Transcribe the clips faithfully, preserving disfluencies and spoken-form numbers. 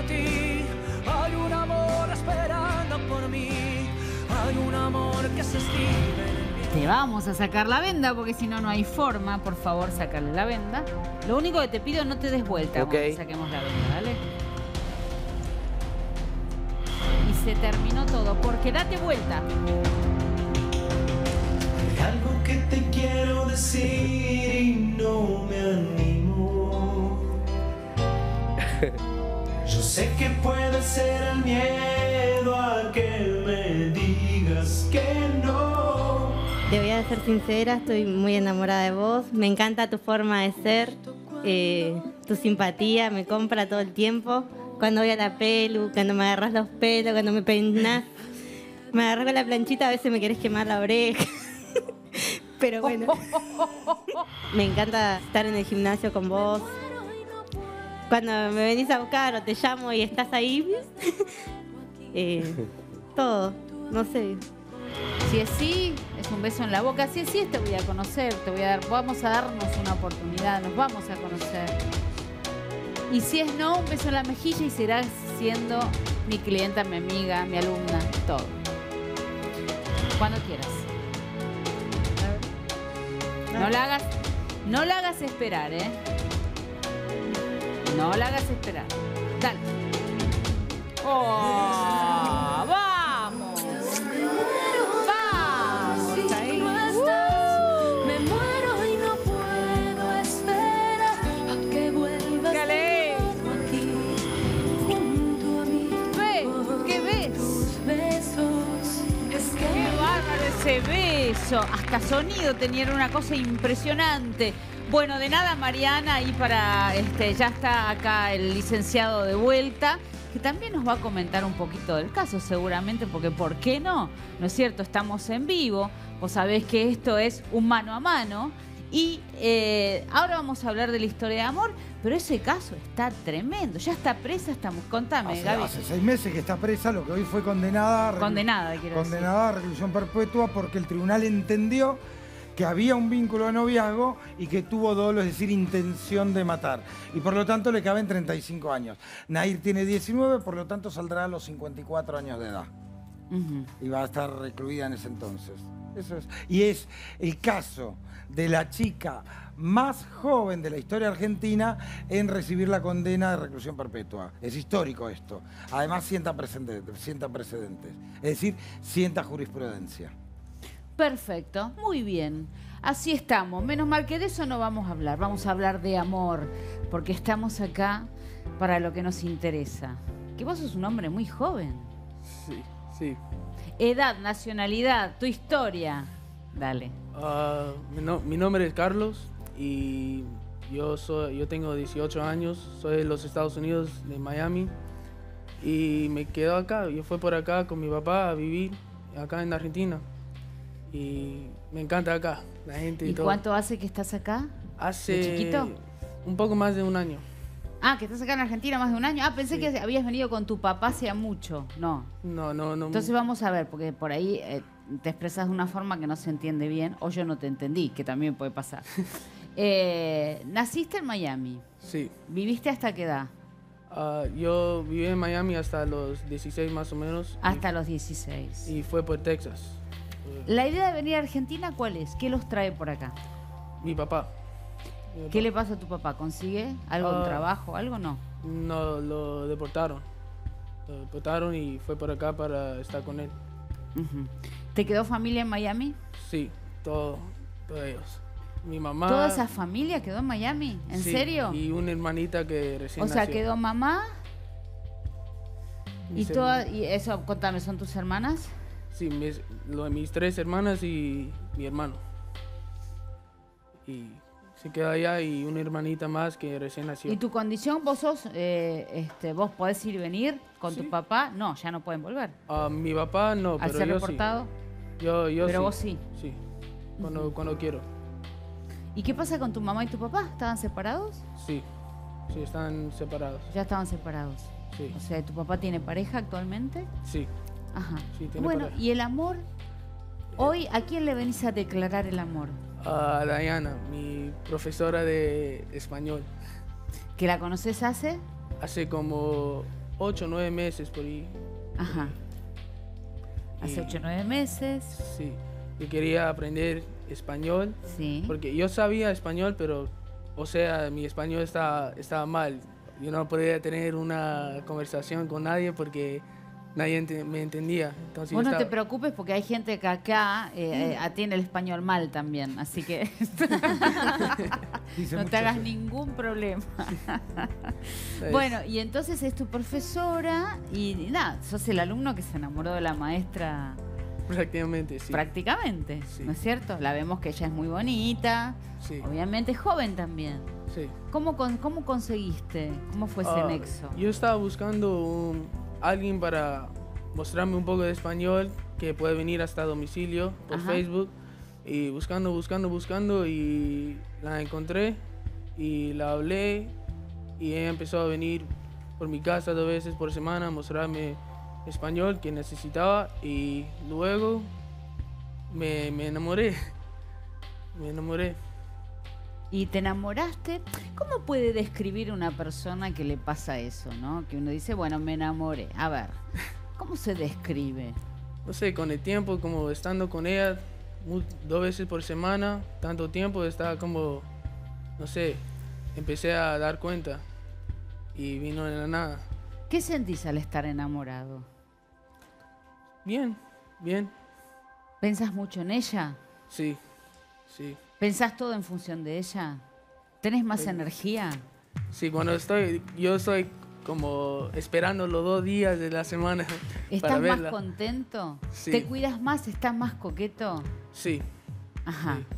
por ti. Hay un amor esperando por mí. Hay un amor que se escribe en el Te vamos a sacar la venda porque si no, no hay forma. Por favor, sacarle la venda. Lo único que te pido, no te des vuelta Ok. cuando saquemos la venda, ¿vale? Y se terminó todo, porque date vuelta. Hay algo que te quiero decir y no me animo. Yo sé que puede ser el miedo a que me digas que no. Te voy a ser sincera, estoy muy enamorada de vos. Me encanta tu forma de ser, eh, tu simpatía, me compra todo el tiempo. Cuando voy a la pelu, cuando me agarras los pelos, cuando me peinas, me agarras con la planchita, a veces me querés quemar la oreja. Pero bueno, me encanta estar en el gimnasio con vos. Cuando me venís a buscar o te llamo y estás ahí, eh, todo, no sé. Si es sí, es un beso en la boca. Si es sí, te voy a conocer, te voy a dar, vamos a darnos una oportunidad, nos vamos a conocer. Y si es no, un beso en la mejilla y serás siendo mi clienta, mi amiga, mi alumna, todo. Cuando quieras. No la hagas, no la hagas esperar, ¿eh? No la hagas esperar. Dale. ¡Oh! ¡Vamos! ¡Vamos! Ahí. ¡Uh! Me muero y no puedo esperar a que vuelvas ¡Dale! aquí junto a mí. ¿Ves? ¿Qué ves? Tus besos es ¡Qué que bárbaro ese beso! Hasta sonido tenía una cosa impresionante. Bueno, de nada, Mariana, y para este ya está acá el licenciado de vuelta, que también nos va a comentar un poquito del caso, seguramente, porque ¿por qué no? ¿No es cierto? Estamos en vivo, vos sabés que esto es un mano a mano, y eh, ahora vamos a hablar de la historia de amor, pero ese caso está tremendo. Ya está presa, estamos... Contame, Hace, Gaby. hace seis meses que está presa, lo que hoy fue condenada a reclu- Condenada, quiero decir. condenada a reclusión perpetua porque el tribunal entendió que había un vínculo de noviazgo y que tuvo dolo, es decir, intención de matar. Y por lo tanto le caben treinta y cinco años. Nair tiene diecinueve, por lo tanto saldrá a los cincuenta y cuatro años de edad. Uh-huh. Y va a estar recluida en ese entonces. Eso es. Y es el caso de la chica más joven de la historia argentina en recibir la condena de reclusión perpetua. Es histórico esto. Además sienta precedentes, sienta precedentes. Es decir, sienta jurisprudencia. Perfecto, muy bien. Así estamos. Menos mal que de eso no vamos a hablar. Vamos a hablar de amor, porque estamos acá para lo que nos interesa. Que vos sos un hombre muy joven. Sí, sí. Edad, nacionalidad, tu historia. Dale. Ah, mi, no- mi nombre es Carlos y yo, soy, yo tengo dieciocho años, soy de los Estados Unidos, de Miami, y me quedo acá. Yo fui por acá con mi papá a vivir acá en Argentina y me encanta acá, la gente y, ¿Y todo. cuánto hace que estás acá? Hace ¿De chiquito? un poco más de un año. Ah, que estás acá en Argentina más de un año. Ah, pensé Sí. que habías venido con tu papá hacía mucho. No. No, no, no. Entonces vamos a ver, porque por ahí eh, te expresas de una forma que no se entiende bien, o yo no te entendí, que también puede pasar. eh, naciste en Miami. Sí. ¿Viviste hasta qué edad? Ah, yo viví en Miami hasta los dieciséis más o menos. Hasta los dieciséis. Y, y fue por Texas. ¿La idea de venir a Argentina cuál es? ¿Qué los trae por acá? Mi papá. Mi ¿Qué papá. le pasa a tu papá? ¿Consigue algo en Ah. trabajo? ¿Algo no? No, lo deportaron. Lo deportaron y fue por acá para estar con él. Ujú. ¿Te quedó familia en Miami? Sí, todo, todos ellos. Mi mamá. ¿Toda esa familia quedó en Miami? ¿En sí, serio? Y una hermanita que recién O sea, nació. quedó mamá y Mis toda, hermanas. y eso, contame, ¿son tus hermanas? Sí, mis, lo- mis tres hermanas y mi hermano. Y se queda allá y una hermanita más que recién nació. ¿Y tu condición, vos sos, eh, este, vos podés ir y venir con Sí. tu papá? No, ya no pueden volver. Ah, mi papá no, Al pero ser yo reportado. sí. Yo, yo Pero sí. vos sí. Sí, cuando, cuando quiero. ¿Y qué pasa con tu mamá y tu papá? ¿Estaban separados? Sí, sí, están separados. Ya estaban separados. Sí, O sea, ¿tu papá tiene pareja actualmente? sí. Ajá. Sí, tiene Bueno, pareja. ¿y el amor? Hoy, ¿a quién le venís a declarar el amor? A Diana, mi profesora de español. ¿Que la conoces hace? Hace como ocho o nueve meses por ahí. Ajá. Hace Y- ocho o nueve meses. Sí. Yo quería aprender español. Sí. Porque yo sabía español, pero, o sea, mi español estaba, estaba mal. Yo no podía tener una conversación con nadie porque nadie ente- me entendía. Entonces, Vos yo no te estaba- preocupes porque hay gente que acá eh, eh, tiene el español mal también, así que Dice no mucho te hagas eso. ningún problema. es- Bueno, y entonces es tu profesora y, y nada, sos el alumno que se enamoró de la maestra prácticamente, sí. prácticamente, Sí. ¿no es cierto? La vemos que ella es muy bonita, Sí, obviamente joven también. sí. ¿Cómo, con, cómo conseguiste? ¿Cómo fue ese Ah, nexo? Yo estaba buscando un- alguien para mostrarme un poco de español que puede venir hasta domicilio por Ajá. Facebook. Y buscando, buscando, buscando y la encontré y la hablé y ella empezó a venir por mi casa dos veces por semana a mostrarme español que necesitaba y luego me, me enamoré. Me enamoré. ¿Y te enamoraste? ¿Cómo puede describir una persona que le pasa eso, no? Que uno dice, bueno, me enamoré. A ver, ¿cómo se describe? No sé, con el tiempo, como estando con ella mu- dos veces por semana, tanto tiempo, estaba como, no sé, empecé a dar cuenta y vino de la nada. ¿Qué sentís al estar enamorado? Bien, bien, ¿Pensás mucho en ella? sí, sí. ¿Pensás todo en función de ella? ¿Tenés más Sí. energía? Sí, cuando estoy, yo estoy como esperando los dos días de la semana para ¿Estás más verla. contento? Sí. ¿Te cuidas más? ¿Estás más coqueto? Sí, Ajá. Sí.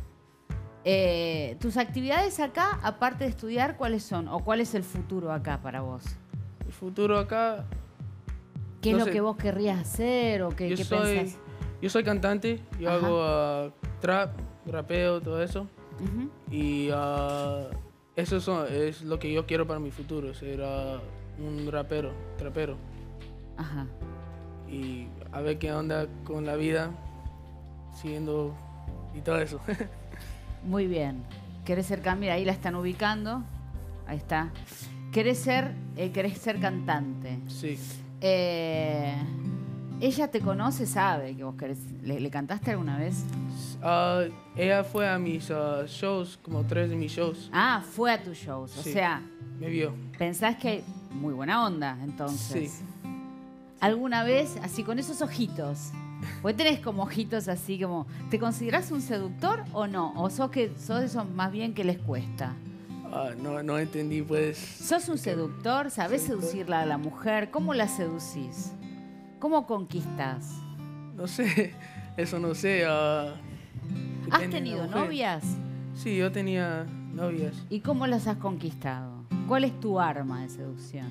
Eh, ¿Tus actividades acá, aparte de estudiar, cuáles son? ¿O cuál es el futuro acá para vos? el futuro acá, ¿Qué es No lo sé. que vos querrías hacer o qué, yo qué soy, pensás? yo soy cantante, yo Ajá. hago ah, trap, rapeo, todo eso. Ujú. Y ah, eso son- es lo que yo quiero para mi futuro, ser ah, un rapero, trapero. Ajá. Y a ver qué onda con la vida, siguiendo y todo eso. Muy bien. ¿Querés ser can- Mira, ahí la están ubicando. Ahí está. ¿Querés ser, eh, querés ser cantante? Sí, Eh, ella te conoce, sabe que vos querés. ¿Le, le cantaste alguna vez? Ah, ella fue a mis ah, shows, como tres de mis shows. Ah, fue a tus shows. O Sí. sea, Me vio. pensás que hay muy buena onda, entonces. Sí. ¿Alguna vez, así con esos ojitos? Vos tenés como ojitos así como. ¿Te considerás un seductor o no? ¿O sos que sos de esos más bien que les cuesta? Ah, no, no entendí, pues. ¿Sos un seductor? ¿Sabés Seductor. seducirla a la mujer? ¿Cómo la seducís? ¿Cómo conquistás? No sé, eso no sé. ah, ¿Has depende de la tenido mujer. novias? Sí, yo tenía novias. ¿Y cómo las has conquistado? ¿Cuál es tu arma de seducción?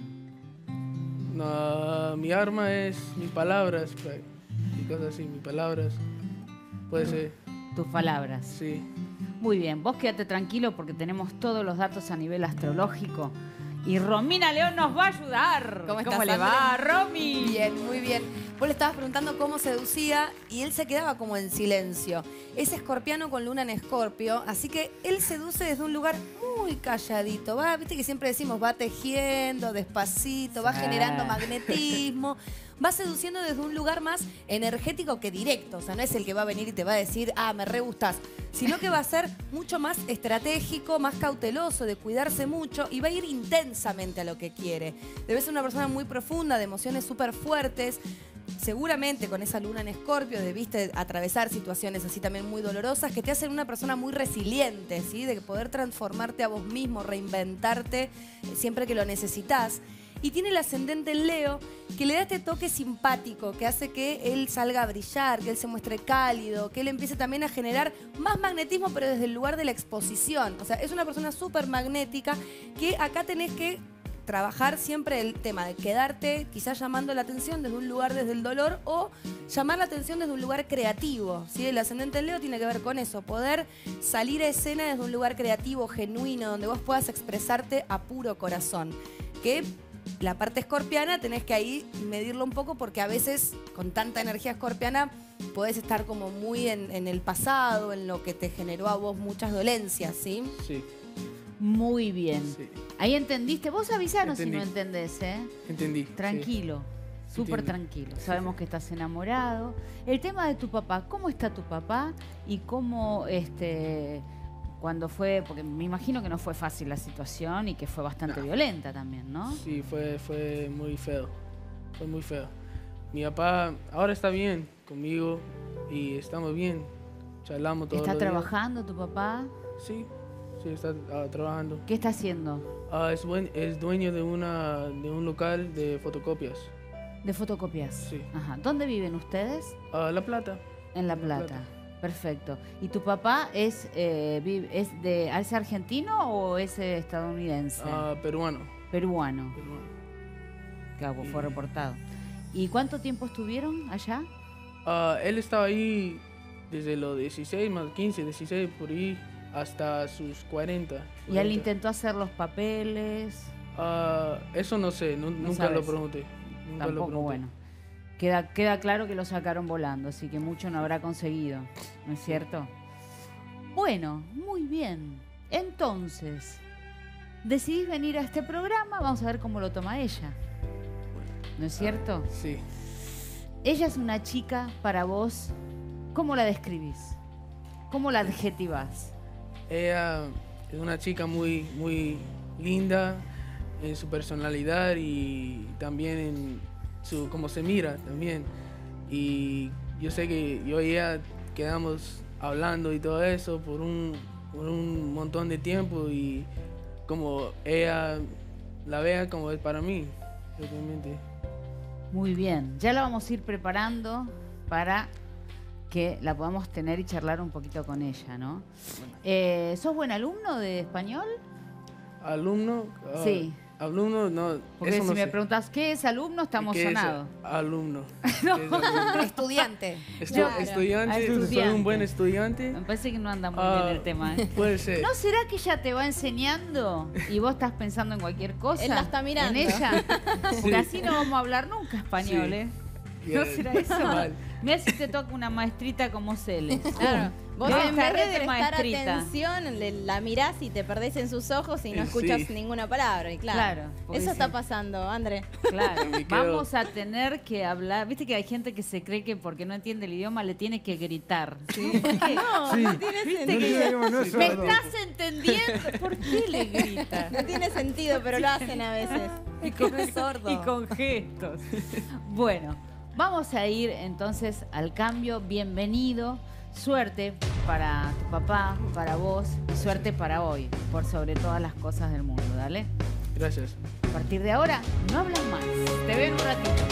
No, mi arma es mis palabras pues, y cosas así, mis palabras. Puede ser, Tus palabras. sí. Muy bien, vos quédate tranquilo porque tenemos todos los datos a nivel astrológico. Y Romina León nos va a ayudar. ¿Cómo estás, le va, André? Romy? Bien, muy bien. Vos le estabas preguntando cómo seducía y él se quedaba como en silencio. Es escorpiano con luna en escorpio, así que él seduce desde un lugar muy calladito. Va, viste que siempre decimos, va tejiendo despacito, va Sí. generando magnetismo. Va seduciendo desde un lugar más energético que directo. O sea, no es el que va a venir y te va a decir, ah, me re gustás. Sino que va a ser mucho más estratégico, más cauteloso, de cuidarse mucho y va a ir intensamente a lo que quiere. Debe ser una persona muy profunda, de emociones súper fuertes. Seguramente con esa luna en Escorpio debiste atravesar situaciones así también muy dolorosas que te hacen una persona muy resiliente, ¿sí? De poder transformarte a vos mismo, reinventarte eh, siempre que lo necesitas. Y tiene el ascendente en Leo, que le da este toque simpático, que hace que él salga a brillar, que él se muestre cálido, que él empiece también a generar más magnetismo, pero desde el lugar de la exposición. O sea, es una persona súper magnética que acá tenés que trabajar siempre el tema de quedarte quizás llamando la atención desde un lugar desde el dolor o llamar la atención desde un lugar creativo, ¿sí? El ascendente en Leo tiene que ver con eso, poder salir a escena desde un lugar creativo, genuino, donde vos puedas expresarte a puro corazón. Que la parte escorpiana tenés que ahí medirlo un poco porque a veces con tanta energía escorpiana podés estar como muy en, en el pasado, en lo que te generó a vos muchas dolencias, ¿sí? Sí, Muy bien. sí. Ahí entendiste. Vos avisanos si Entendí. no entendés, ¿eh? Entendí. sí. Tranquilo. Súper Entiendo. tranquilo. Sabemos que estás enamorado. El tema de tu papá, ¿cómo está tu papá? Y cómo, este, cuando fue, porque me imagino que no fue fácil la situación y que fue bastante violenta también, ¿no? Sí, fue, fue muy feo. Fue muy feo. Mi papá ahora está bien conmigo y estamos bien. Charlamos todos ¿Está los días. trabajando tu papá? Sí, sí, está ah, trabajando. ¿Qué está haciendo? Ah, es, buen, es dueño de, una, de un local de fotocopias. De fotocopias. Sí. Ajá. ¿Dónde viven ustedes? Ah, La Plata. En La La Plata. Plata. Perfecto. ¿Y tu papá es, eh, vi- es de es argentino o es eh, estadounidense? Ah, peruano. Peruano. peruano. Claro, fue reportado. ¿Y cuánto tiempo estuvieron allá? Ah, él estaba ahí desde los dieciséis, más quince, dieciséis, por ahí, hasta sus cuarenta. ¿Y él cuarenta. intentó hacer los papeles? Ah, eso no sé, nu- nunca lo sabes. pregunté. Nunca lo Tampoco, pregunté. bueno. Queda, queda claro que lo sacaron volando, así que mucho no habrá conseguido, ¿no es cierto? Bueno, muy bien. Entonces, decidís venir a este programa, vamos a ver cómo lo toma ella. ¿No es cierto? Sí. Ella es una chica para vos, ¿cómo la describís? ¿Cómo la adjetivás? Ella es una chica muy, muy linda en su personalidad y también en su cómo se mira también. Y yo sé que yo y ella quedamos hablando y todo eso por un, por un montón de tiempo y como ella la vea como es para mí, realmente. Muy bien, ya la vamos a ir preparando para que la podamos tener y charlar un poquito con ella, ¿no? Eh, ¿Sos buen alumno de español? Alumno, ah, Sí. alumno, no. Porque eso si no me sé. preguntas qué es alumno, estamos ¿Qué es sonados. alumno? ¿Qué es alumno? Estudiante. Estu- Claro. Estudiante, Ah, soy estudiante. un buen estudiante. Me parece que no anda muy Ah, bien el tema. ¿eh? Puede ser. ¿No será que ella te va enseñando y vos estás pensando en cualquier cosa? Él la está mirando. ¿En ella? Porque Sí. así no vamos a hablar nunca español, Sí. ¿eh? Ya, ¿No será eso? mal. Mira si te toca una maestrita como Cele. Claro. Vos Debe en vez estar de re prestar maestrita. atención, le- la mirás y te perdés en sus ojos y no Sí. escuchas ninguna palabra. Y claro, Claro, porque eso sí. está pasando, André. Claro, Me quedo- vamos a tener que hablar. Viste que hay gente que se cree que porque no entiende el idioma le tiene que gritar. ¿Sí? ¿Por qué? No, Sí. no tiene Viste No que- sentido. digamos, no es ¿Me sordo. estás entendiendo? ¿Por qué le grita? No tiene sentido, pero lo hacen a veces. Y con, no es sordo. y con gestos. Bueno, vamos a ir entonces al cambio. Bienvenido. Suerte para tu papá, para vos y suerte para hoy, por sobre todas las cosas del mundo. Dale. Gracias. A partir de ahora, no hablas más. Te veo en un ratito.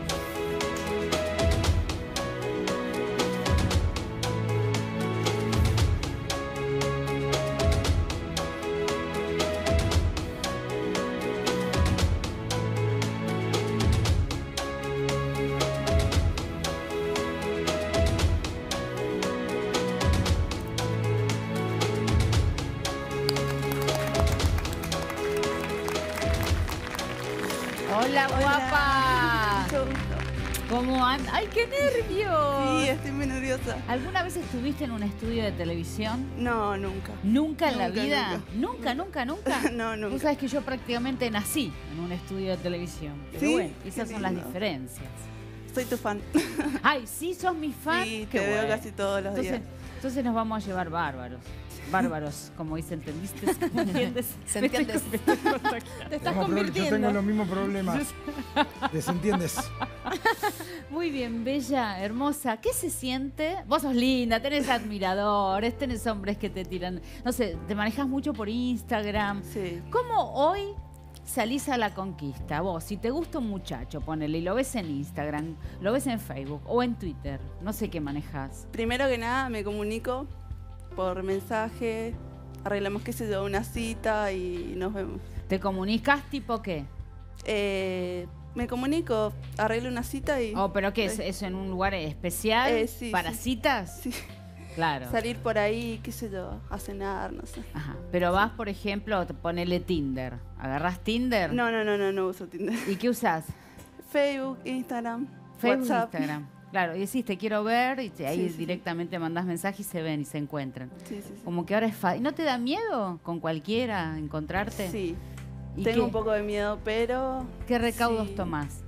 Hola, guapa. Mucho gusto. ¿Cómo andas? ¡Ay, qué nervios! Sí, estoy muy nerviosa. ¿Alguna vez estuviste en un estudio de televisión? No, nunca. ¿Nunca en la Nunca, vida? Nunca, nunca, nunca. No, Vos nunca. sabés que yo prácticamente nací en un estudio de televisión. Pero Sí, bueno, qué esas son las lindo. diferencias. Soy tu fan. Ay, sí, sos mi fan. Sí, Qué te veo bueno. casi todos los Entonces, días. entonces nos vamos a llevar bárbaros. Bárbaros, como dice, ¿entendiste? ¿Me entiendes? ¿Se Me estoy- entiende? me estoy contagiando. Te estás Vamos, Flor, yo tengo convirtiendo. los mismos problemas. ¿Desentiendes? Muy bien, bella, hermosa. ¿Qué se siente? Vos sos linda, tenés admiradores, tenés hombres que te tiran. No sé, te manejas mucho por Instagram. Sí. ¿Cómo hoy salís a la conquista? Vos, si te gusta un muchacho, ponele, y lo ves en Instagram, lo ves en Facebook o en Twitter, no sé qué manejas. Primero que nada me comunico por mensaje, arreglamos qué sé yo, una cita y nos vemos. ¿Te comunicas tipo qué? Eh, me comunico, arreglo una cita y Oh, ¿pero qué es? ¿Eso en un lugar especial Eh, sí, para sí. citas? sí, Claro. salir por ahí, qué sé yo, a cenar, no sé. Ajá. Pero vas, por ejemplo, te ponele Tinder. ¿Agarrás Tinder? No, no, no, no, no uso Tinder. ¿Y qué usás? Facebook, Instagram, Facebook, WhatsApp. Instagram. Claro, y decís, te quiero ver, y te- ahí Sí, sí, directamente mandás mensajes y se ven y se encuentran. Sí, sí, sí. Como que ahora es fácil. ¿No te da miedo con cualquiera encontrarte? Sí, ¿Y Tengo qué? un poco de miedo, pero... ¿Qué recaudos sí. tomás?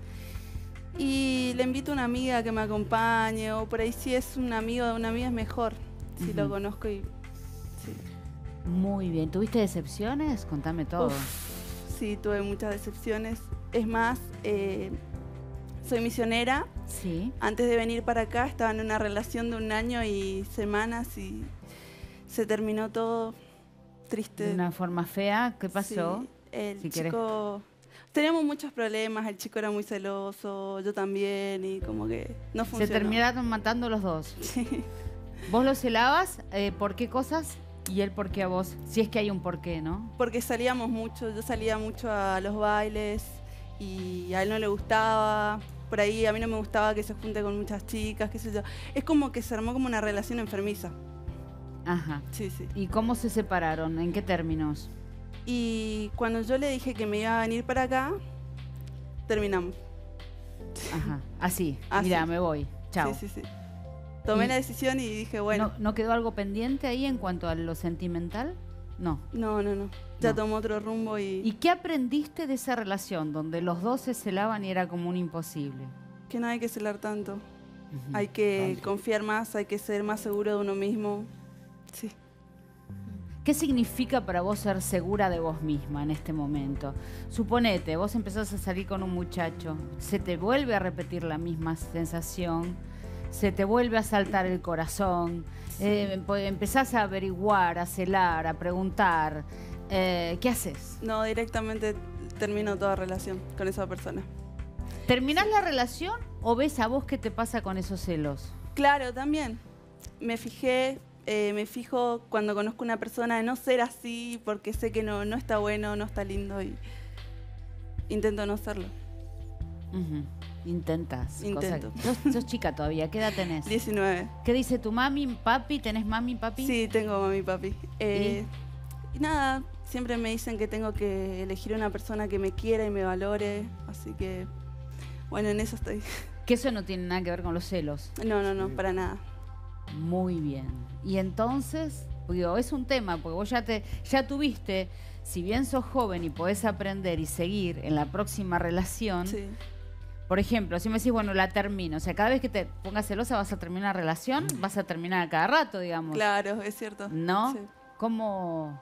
Y le invito a una amiga que me acompañe, o por ahí si es un amigo de una amiga es mejor, si Ujú. lo conozco y... Sí. Muy bien. ¿Tuviste decepciones? Contame todo. Uf, sí, tuve muchas decepciones. Es más, eh, soy misionera. Sí. Antes de venir para acá estaba en una relación de un año y semanas y se terminó todo triste. De una forma fea. ¿Qué Sí, pasó? el Si querés. chico... Teníamos muchos problemas, el chico era muy celoso, yo también, y como que no Se funcionó. terminaron matando los dos. Sí. ¿Vos lo celabas? Eh, ¿Por qué cosas? ¿Y él por qué a vos? Si es que hay un porqué, ¿no? Porque salíamos mucho, yo salía mucho a los bailes y a él no le gustaba. Por ahí a mí no me gustaba que se junte con muchas chicas, qué sé yo. Es como que se armó como una relación enfermiza. Ajá. Sí, sí. ¿Y cómo se separaron? ¿En qué términos? Y cuando yo le dije que me iba a venir para acá, terminamos. Ajá. Así. Así. Mira, me voy. Chao. Sí, sí, sí. Tomé Y- la decisión y dije, bueno, ¿No, ¿No quedó algo pendiente ahí en cuanto a lo sentimental? No. no, no, no. Ya No. tomó otro rumbo y, ¿Y qué aprendiste de esa relación donde los dos se celaban y era como un imposible? que no hay que celar tanto. Ujú. Hay que confiar más, hay que ser más seguro de uno mismo. Sí. ¿Qué significa para vos ser segura de vos misma en este momento? Suponete, vos empezás a salir con un muchacho, se te vuelve a repetir la misma sensación, se te vuelve a saltar el corazón, eh, po- empezás a averiguar, a celar, a preguntar. eh, ¿Qué haces? No, directamente termino toda relación con esa persona. ¿Terminás la relación o ves a vos qué te pasa con esos celos? Claro, también. Me fijé, eh, me fijo cuando conozco una persona de no ser así porque sé que no, no está bueno, no está lindo y intento no serlo. Ujú. Intentás. cosa Intento. que- sos, sos chica todavía, ¿qué edad tenés? diecinueve. ¿Qué dice tu mami, papi? ¿Tenés mami, papi? Sí, tengo mami y papi. Eh, y nada, siempre me dicen que tengo que elegir una persona que me quiera y me valore, así que bueno, en eso estoy. Que eso no tiene nada que ver con los celos. No, no, no, para nada. Muy bien. Y entonces, digo, es un tema, porque vos ya te, ya tuviste, si bien sos joven y podés aprender y seguir en la próxima relación, Sí. por ejemplo, si me decís, bueno, la termino, o sea, cada vez que te pongas celosa vas a terminar la relación, vas a terminar a cada rato, digamos. Claro, es cierto. ¿No? Sí. ¿Cómo?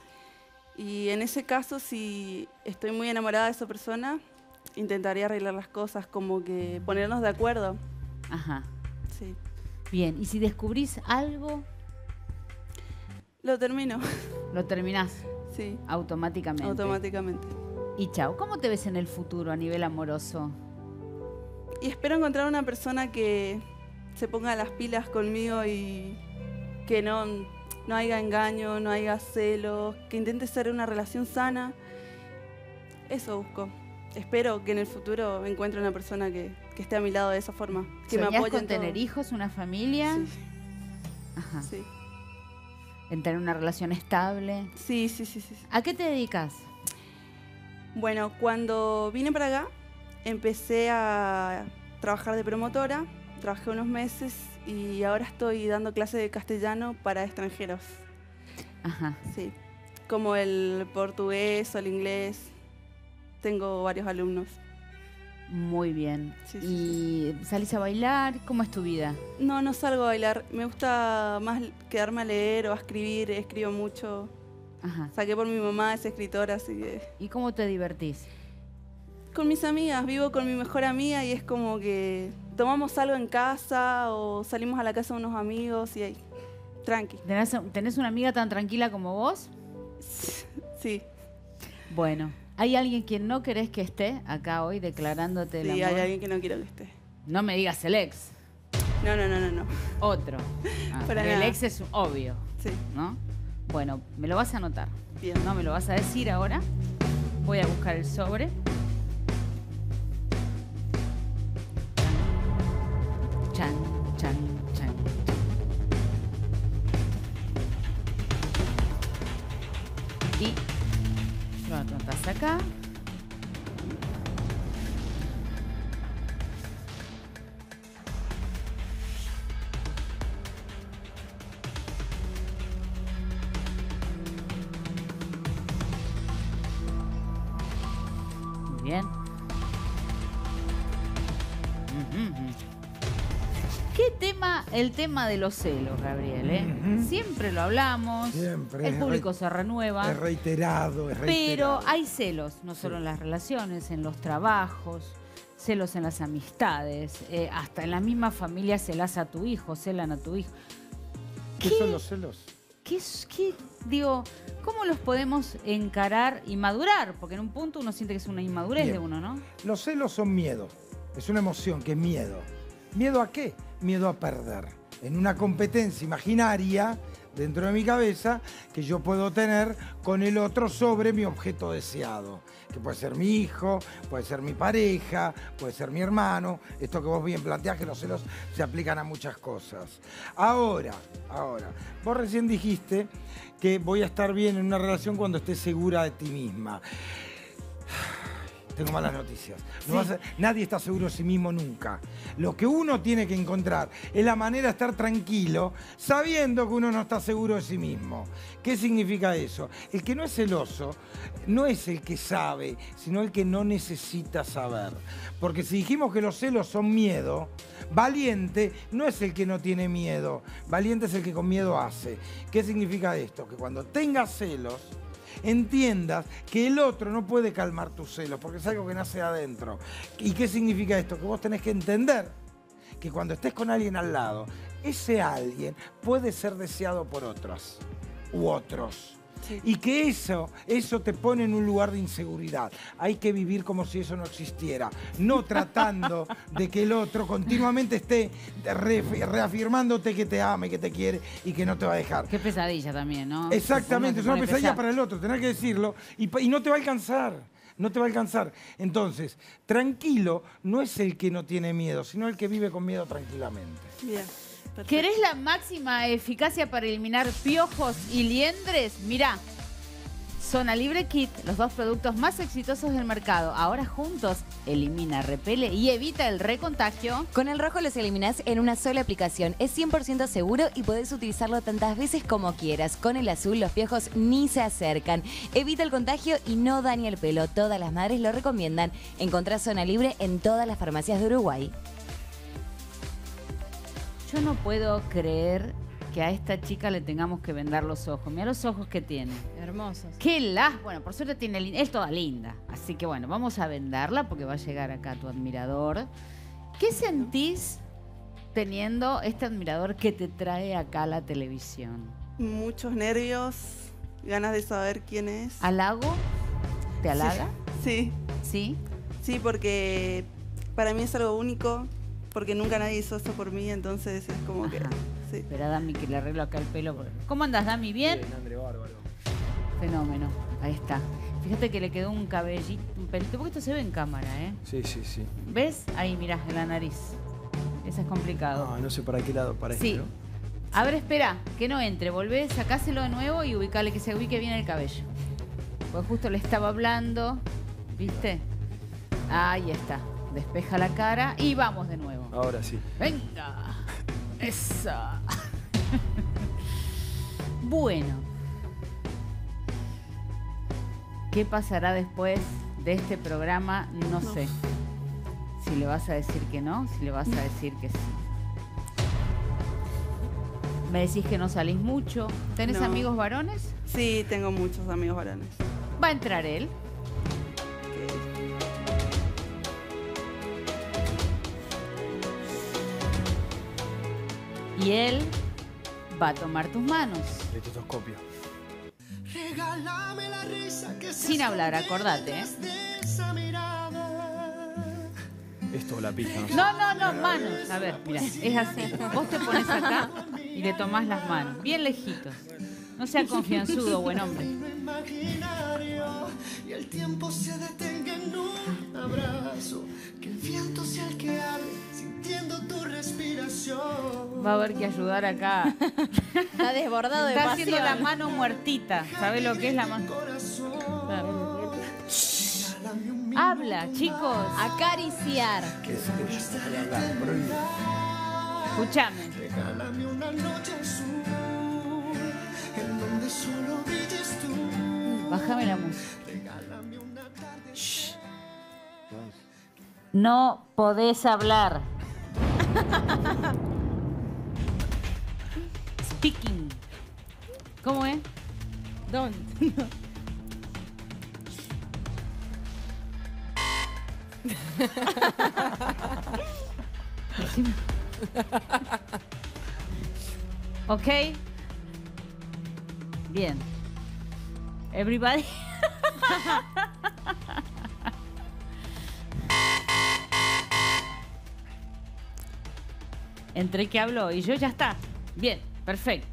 Y en ese caso, si estoy muy enamorada de esa persona, intentaría arreglar las cosas, como que ponernos de acuerdo. Ajá. Sí. Bien, y si descubrís algo, Lo termino. lo terminás Sí, automáticamente. automáticamente. Y chao, ¿cómo te ves en el futuro a nivel amoroso? Y espero encontrar una persona que se ponga las pilas conmigo y que no, no haya engaño, no haya celos, que intente ser una relación sana. Eso busco. Espero que en el futuro encuentre una persona que, que esté a mi lado de esa forma, que me ¿Soñás apoye con en todo. tener hijos, una familia? Sí, Ajá. sí. En tener una relación estable. Sí, sí, sí, sí. sí. ¿A qué te dedicas? Bueno, cuando vine para acá, empecé a trabajar de promotora, trabajé unos meses y ahora estoy dando clases de castellano para extranjeros. Ajá. Sí, como el portugués o el inglés. Tengo varios alumnos. Muy bien. Sí, sí, ¿Y salís a bailar? ¿Cómo es tu vida? No, no salgo a bailar. Me gusta más quedarme a leer o a escribir. Escribo mucho. Ajá. Saqué por mi mamá, es escritora, así que... ¿Y cómo te divertís? Con mis amigas, vivo con mi mejor amiga y es como que tomamos algo en casa o salimos a la casa de unos amigos y ahí, tranqui. ¿Tenés, tenés una amiga tan tranquila como vos? Sí, Bueno, ¿hay alguien que no querés que esté acá hoy declarándote el sí, amor? hay alguien que no quiero que esté. No me digas el ex. No, no, no, no, no. Otro. Ah, Para porque el nada. ex es obvio, Sí, ¿no? Bueno, me lo vas a anotar. bien. No me lo vas a decir ahora. Voy a buscar el sobre. Chan, chan, chan. Y lo anotas acá. Bien. ¿Qué tema? El tema de los celos, Gabriel, ¿eh? Ujú. Siempre lo hablamos. Siempre, El es público re- se renueva. Es reiterado, es Pero reiterado. hay celos, no solo en las relaciones, en los trabajos, celos en las amistades, eh, hasta en la misma familia celas a tu hijo, celan a tu hijo. ¿Qué son los celos? ¿Qué, es- qué- digo, cómo los podemos encarar y madurar? Porque en un punto uno siente que es una inmadurez Bien. de uno, ¿no? Los celos son miedo. Es una emoción que es miedo. ¿Miedo a qué? Miedo a perder. En una competencia imaginaria dentro de mi cabeza que yo puedo tener con el otro sobre mi objeto deseado. Que puede ser mi hijo, puede ser mi pareja, puede ser mi hermano. Esto que vos bien planteás, que los celos se aplican a muchas cosas. Ahora, ahora, vos recién dijiste que voy a estar bien en una relación cuando estés segura de ti misma. Tengo malas noticias. No vas a- nadie está seguro de sí mismo nunca. Lo que uno tiene que encontrar es la manera de estar tranquilo sabiendo que uno no está seguro de sí mismo. ¿Qué significa eso? El que no es celoso no es el que sabe, sino el que no necesita saber. Porque si dijimos que los celos son miedo, valiente no es el que no tiene miedo. Valiente es el que con miedo hace. ¿Qué significa esto? Que cuando tengas celos, entiendas que el otro no puede calmar tus celos, porque es algo que nace de adentro. ¿Y qué significa esto? Que vos tenés que entender que cuando estés con alguien al lado, ese alguien puede ser deseado por otras u otros. Y que eso, eso te pone en un lugar de inseguridad. Hay que vivir como si eso no existiera, no tratando de que el otro continuamente esté re- reafirmándote que te ama y que te quiere y que no te va a dejar. Qué pesadilla también, ¿no? Exactamente, es Uno una se pone pesadilla pesado. para el otro, tener que decirlo y, pa- y no te va a alcanzar, no te va a alcanzar. Entonces, tranquilo no es el que no tiene miedo, sino el que vive con miedo tranquilamente. Bien. Perfecto. ¿Querés la máxima eficacia para eliminar piojos y liendres? Mirá, Zona Libre Kit, los dos productos más exitosos del mercado. Ahora juntos, elimina, repele y evita el recontagio. Con el rojo los eliminás en una sola aplicación. Es cien por ciento seguro y podés utilizarlo tantas veces como quieras. Con el azul los piojos ni se acercan. Evita el contagio y no daña el pelo. Todas las madres lo recomiendan. Encontrá Zona Libre en todas las farmacias de Uruguay. Yo no puedo creer que a esta chica le tengamos que vendar los ojos. Mira los ojos que tiene. Hermosos. Qué las, bueno, por suerte tiene, lin- es toda linda. Así que bueno, vamos a vendarla porque va a llegar acá tu admirador. ¿Qué sentís teniendo este admirador que te trae acá a la televisión? Muchos nervios, ganas de saber quién es. ¿Halago? ¿Te halaga? Sí, ¿Sí? sí, porque para mí es algo único, porque nunca nadie hizo eso por mí, entonces es como que... Ajá. Sí. Espera, Dami, que le arreglo acá el pelo. porque- ¿Cómo andas, Dami? ¿Bien? Bien, André, bárbaro. Fenómeno. Ahí está. Fíjate que le quedó un cabellito, un pelito, porque esto se ve en cámara, ¿eh? Sí, sí, sí. ¿Ves? Ahí, mirá, en la nariz. Eso es complicado. No, no sé para qué lado para Sí. esto. A ver, espera, que no entre. Volvé, sacáselo de nuevo y ubicale, que se ubique bien el cabello. Pues justo le estaba hablando, ¿viste? Ahí está. Despeja la cara y vamos de nuevo. Ahora sí. ¡Venga! ¡Esa! Bueno. ¿Qué pasará después de este programa? No, No. sé. Si le vas a decir que no, si le vas a decir que sí. Me decís que no salís mucho. ¿Tenés No. amigos varones? Sí, tengo muchos amigos varones. Va a entrar él. Y él va a tomar tus manos. Estetoscopio. Sin hablar, acordate, ¿eh? Esto o la pija. No sé. No, no, no, manos. A ver, mira, es así. Vos te pones acá y le tomás las manos, bien lejitos. No sea confianzudo, buen hombre. Y el tiempo se detenga en un abrazo. Que el viento sea el que hable, sintiendo tu respiración. Va a haber que ayudar acá. Está desbordado de Está pasión. haciendo la mano muertita. ¿Sabes lo que es la mano? Habla, chicos. Acariciar. Que es eso, voy a hablar, prohibido. Escúchame. Regálame una noche azul, en donde solo brilles tú. Bájame la música. Regálame una tarde. No podés hablar. Speaking. ¿Cómo es? Don't. Ok. Bien. Everybody. Entre que habló y yo ya está. Bien, perfecto.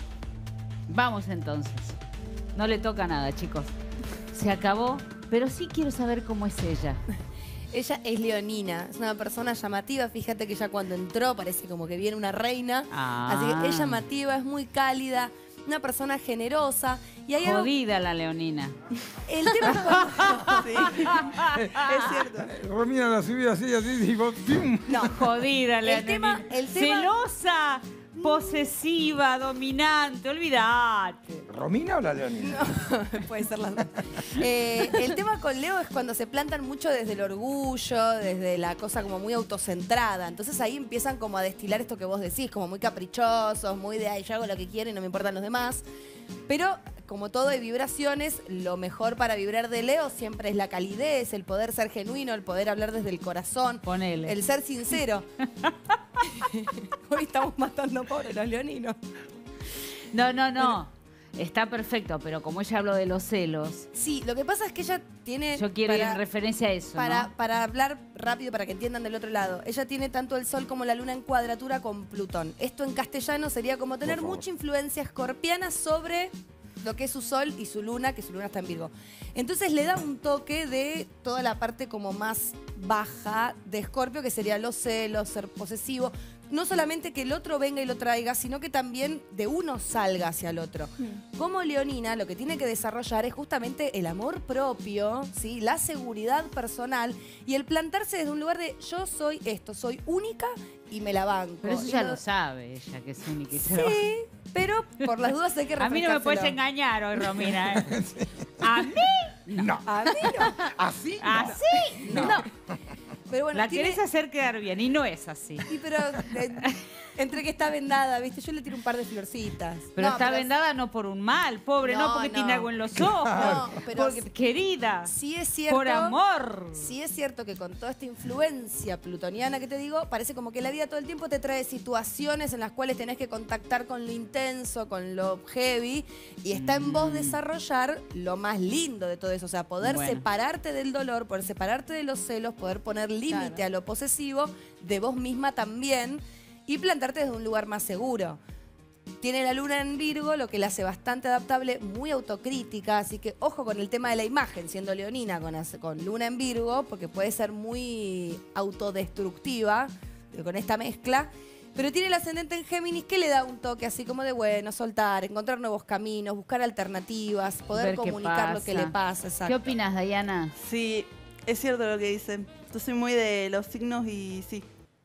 Vamos entonces. No le toca nada, chicos. Se acabó, pero sí quiero saber cómo es ella. Ella es leonina, es una persona llamativa. Fíjate que ya cuando entró parece como que viene una reina. Ah. Así que es llamativa, es muy cálida, una persona generosa. Y hay algo- Jodida la leonina. El tema Sí, es cierto. Romina la subió así, así, digo, ¡pum! No, Jodida el leonina. tema, el tema, Celosa, posesiva, dominante. Olvídate. ¿Romina o la Leonina? puede ser las dos. Eh, el tema con Leo es cuando se plantan mucho desde el orgullo, desde la cosa como muy autocentrada. Entonces ahí empiezan como a destilar esto que vos decís, como muy caprichosos, muy de ay, yo hago lo que quiero y no me importan los demás. Pero como todo hay vibraciones, lo mejor para vibrar de Leo siempre es la calidez, el poder ser genuino, el poder hablar desde el corazón, Ponele. el ser sincero. Hoy estamos matando pobres los leoninos. No, no, no. Está perfecto, pero como ella habló de los celos, Sí, lo que pasa es que ella tiene... yo quiero ir para- en referencia a eso, Para, ¿no? para hablar rápido, para que entiendan del otro lado, ella tiene tanto el Sol como la Luna en cuadratura con Plutón. Esto en castellano sería como tener Por favor. mucha influencia escorpiana sobre lo que es su Sol y su Luna, que su Luna está en Virgo. Entonces le da un toque de toda la parte como más baja de Escorpio, que sería los celos, ser posesivo. No solamente que el otro venga y lo traiga, sino que también de uno salga hacia el otro. Como leonina, lo que tiene que desarrollar es justamente el amor propio, ¿sí? La seguridad personal y el plantarse desde un lugar de yo soy esto, soy única y me la banco. Pero eso Y ya no- lo sabe ella, que es única y se Sí, va. pero por las dudas hay que A mí no me puedes refrescárselo. engañar hoy, Romina. ¿eh? ¿A mí? No. A mí no. ¿Así? No. ¿Así? No. Pero bueno, La tiene- querés hacer quedar bien y no es así. Sí, pero eh, entre que está vendada, ¿viste? Yo le tiro un par de florcitas. Pero No, está vendada no por un mal, pobre, no, No, porque no. tiene algo en los ojos. No, pero porque, querida, Sí es cierto. por amor. Sí es cierto que con toda esta influencia plutoniana que te digo, parece como que la vida todo el tiempo te trae situaciones en las cuales tenés que contactar con lo intenso, con lo heavy, y está en vos desarrollar lo más lindo de todo eso, o sea, poder Bueno. separarte del dolor, poder separarte de los celos, poder poner límite a lo posesivo, de vos misma también, y plantarte desde un lugar más seguro. Tiene la luna en Virgo, lo que la hace bastante adaptable, muy autocrítica, así que ojo con el tema de la imagen, siendo leonina con, as- con luna en Virgo, porque puede ser muy autodestructiva eh, con esta mezcla. Pero tiene el ascendente en Géminis que le da un toque así como de, bueno, soltar, encontrar nuevos caminos, buscar alternativas, poder Ver qué comunicar lo que pasa. le pasa. ¿Qué Exacto. opinas, Diana? Sí, es cierto lo que dicen. Yo soy muy de los signos y sí.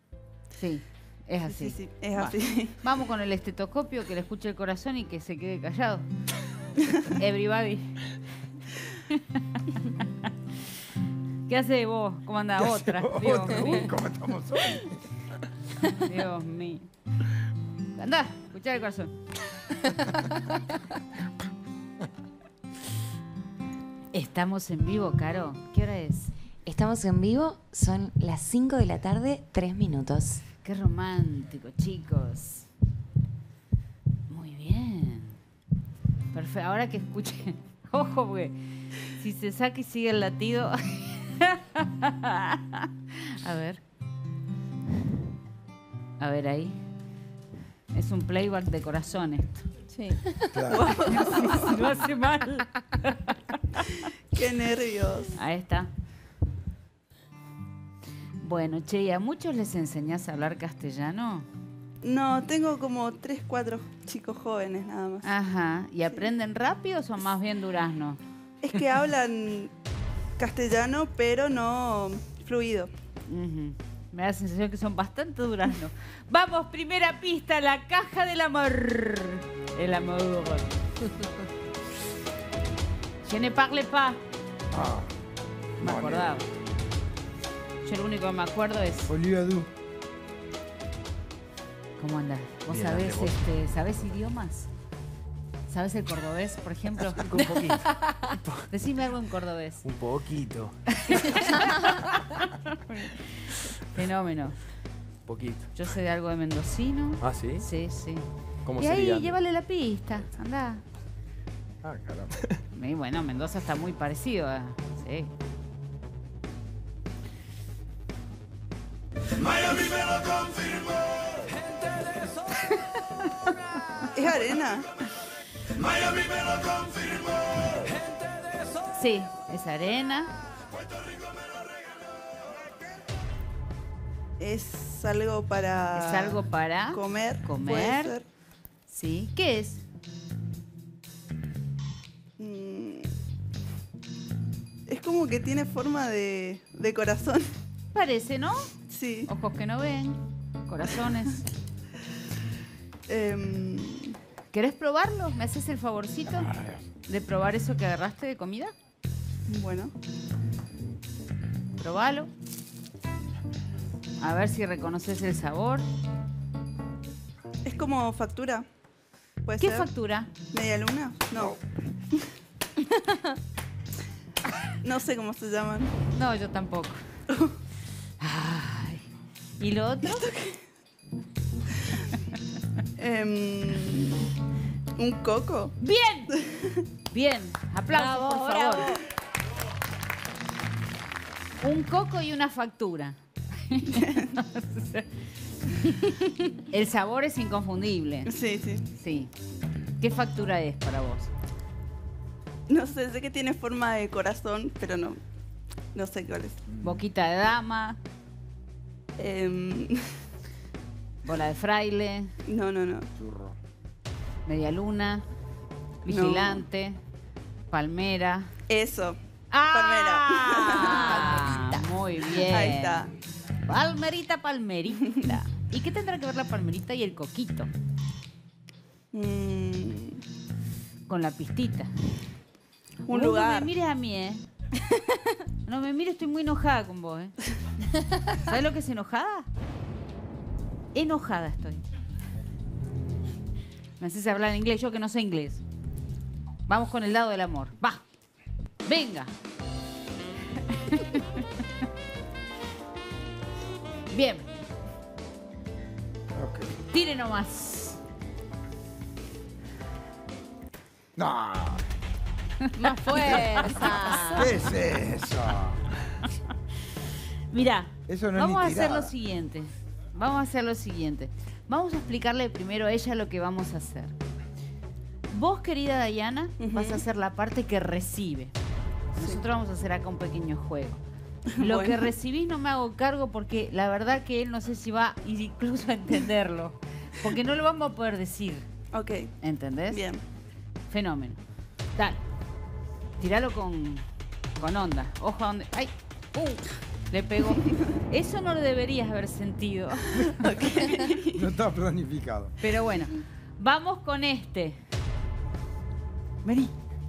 Sí, es así. Sí, sí, es Va. así. Vamos con el estetoscopio, que le escuche el corazón y que se quede callado. Everybody. ¿Qué hace vos? ¿Cómo anda ¿Qué otra? hace Dios otra? mío. Uy, ¿cómo estamos hoy? Dios mío. Andá, escuchá el corazón. Estamos en vivo, Caro. ¿Qué hora es? Estamos en vivo, son las cinco de la tarde, tres minutos. Qué romántico, chicos. Muy bien. Perfecto. Ahora que escuchen. Ojo, porque si se saca y sigue el latido. A ver. A ver ahí. Es un playback de corazón esto. Sí. Claro. Si no hace mal. Qué nervios. Ahí está. Bueno, che, ¿y a muchos les enseñás a hablar castellano? No, tengo como tres, cuatro chicos jóvenes nada más. Ajá. ¿Y aprenden rápido o son más bien duraznos? Es que hablan castellano, pero no fluido. Ujú. Me da la sensación que son bastante duraznos. Vamos, primera pista, la caja del amor. El amor. Je ne parle pas. Ah, Me no, acordaba. Yo lo único que me acuerdo es... Olivia Du. ¿Cómo andás? ¿Vos Bien, sabés, ande vos. este, sabés idiomas? ¿Sabés el cordobés, por ejemplo? Un poquito. Decime algo en cordobés. Un poquito. Fenómeno. Un poquito. Yo sé de algo de mendocino. ¿Ah, sí? Sí, sí. ¿Cómo Y sería? ahí, llévale la pista. Andá. Ah, caramba. Y bueno, Mendoza está muy parecido a... Sí. Miami me lo confirmó. ¿Es arena? Miami me lo confirmó. Sí, es arena. Es algo para... Es algo para comer. comer. Puede ser. Sí. ¿Qué es? Mm, es como que tiene forma de, de corazón. Parece, ¿no? Sí. Ojos que no ven, corazones. Em, ¿Querés probarlo? ¿Me haces el favorcito de probar eso que agarraste de comida? bueno. Probalo. A ver si reconoces el sabor. Es como factura. ¿Puede ¿Qué ser? factura? ¿Media luna? No. No sé cómo se llaman. No, yo tampoco. Ay. ¿Y lo otro? Em, ¿Un coco? ¡Bien! Bien. Aplausos, Bravo, por bravo. favor. Un coco y una factura. El sabor es inconfundible. Sí, sí. Sí. ¿Qué factura es para vos? No sé, sé que tiene forma de corazón, pero no. No sé cuál es. Boquita de dama, Em, bola de fraile, no, no, no. Churro. media luna, vigilante, palmera. Eso. ¡Ah! Muy bien. Ahí está. Palmerita, palmerita. ¿Y qué tendrá que ver la palmerita y el coquito? Mm, Con la pistita. un Vos lugar. No me mires a mí, ¿eh? No me mires, estoy muy enojada con vos, ¿eh? ¿Sabes lo que es enojada? Enojada estoy. Me haces hablar en inglés, yo que no sé inglés. Vamos con el lado del amor. Va. Venga. Bien. Ok. Tire nomás. No. Más fuerza. ¿Qué es eso? Mirá, Eso no es vamos ni a hacer tirada. lo siguiente. Vamos a hacer lo siguiente. Vamos a explicarle primero a ella lo que vamos a hacer. Vos, querida Diana, Ujú. vas a hacer la parte que recibe. Nosotros vamos a hacer acá un pequeño juego. Lo Bueno. que recibís no me hago cargo porque la verdad que él no sé si va incluso a entenderlo. Porque no lo vamos a poder decir. Ok, ¿Entendés? bien. Fenómeno. Dale. Tíralo con, con onda. Ojo a donde. ¡Ay! ¡Uh! Le pegó. Eso no lo deberías haber sentido. No está planificado. Pero bueno, vamos con este. Vení.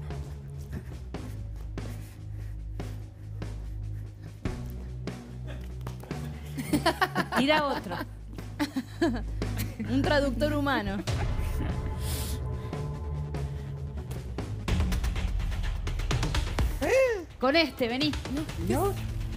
Tira otro. Un traductor humano. Con este, vení. ¿No?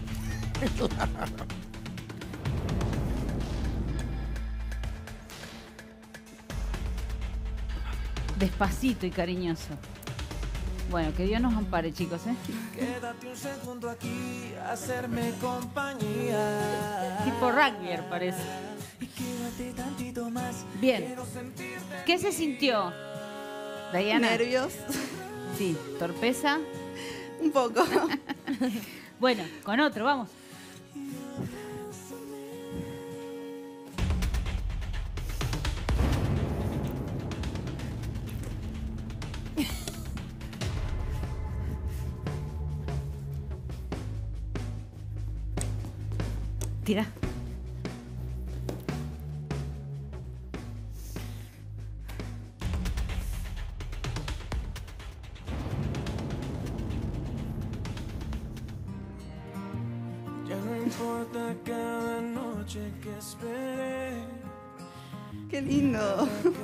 Despacito y cariñoso. Bueno, que Dios nos ampare, chicos, ¿eh? Quédate un segundo aquí, hacerme compañía. Tipo rugby, parece. Y quédate tantito más. Bien. Quiero sentirte. ¿Qué se sintió? Diana. Nervios. Sí, torpeza. Un poco. Bueno, con otro, vamos. Tira. importa cada noche que esperé. Qué lindo.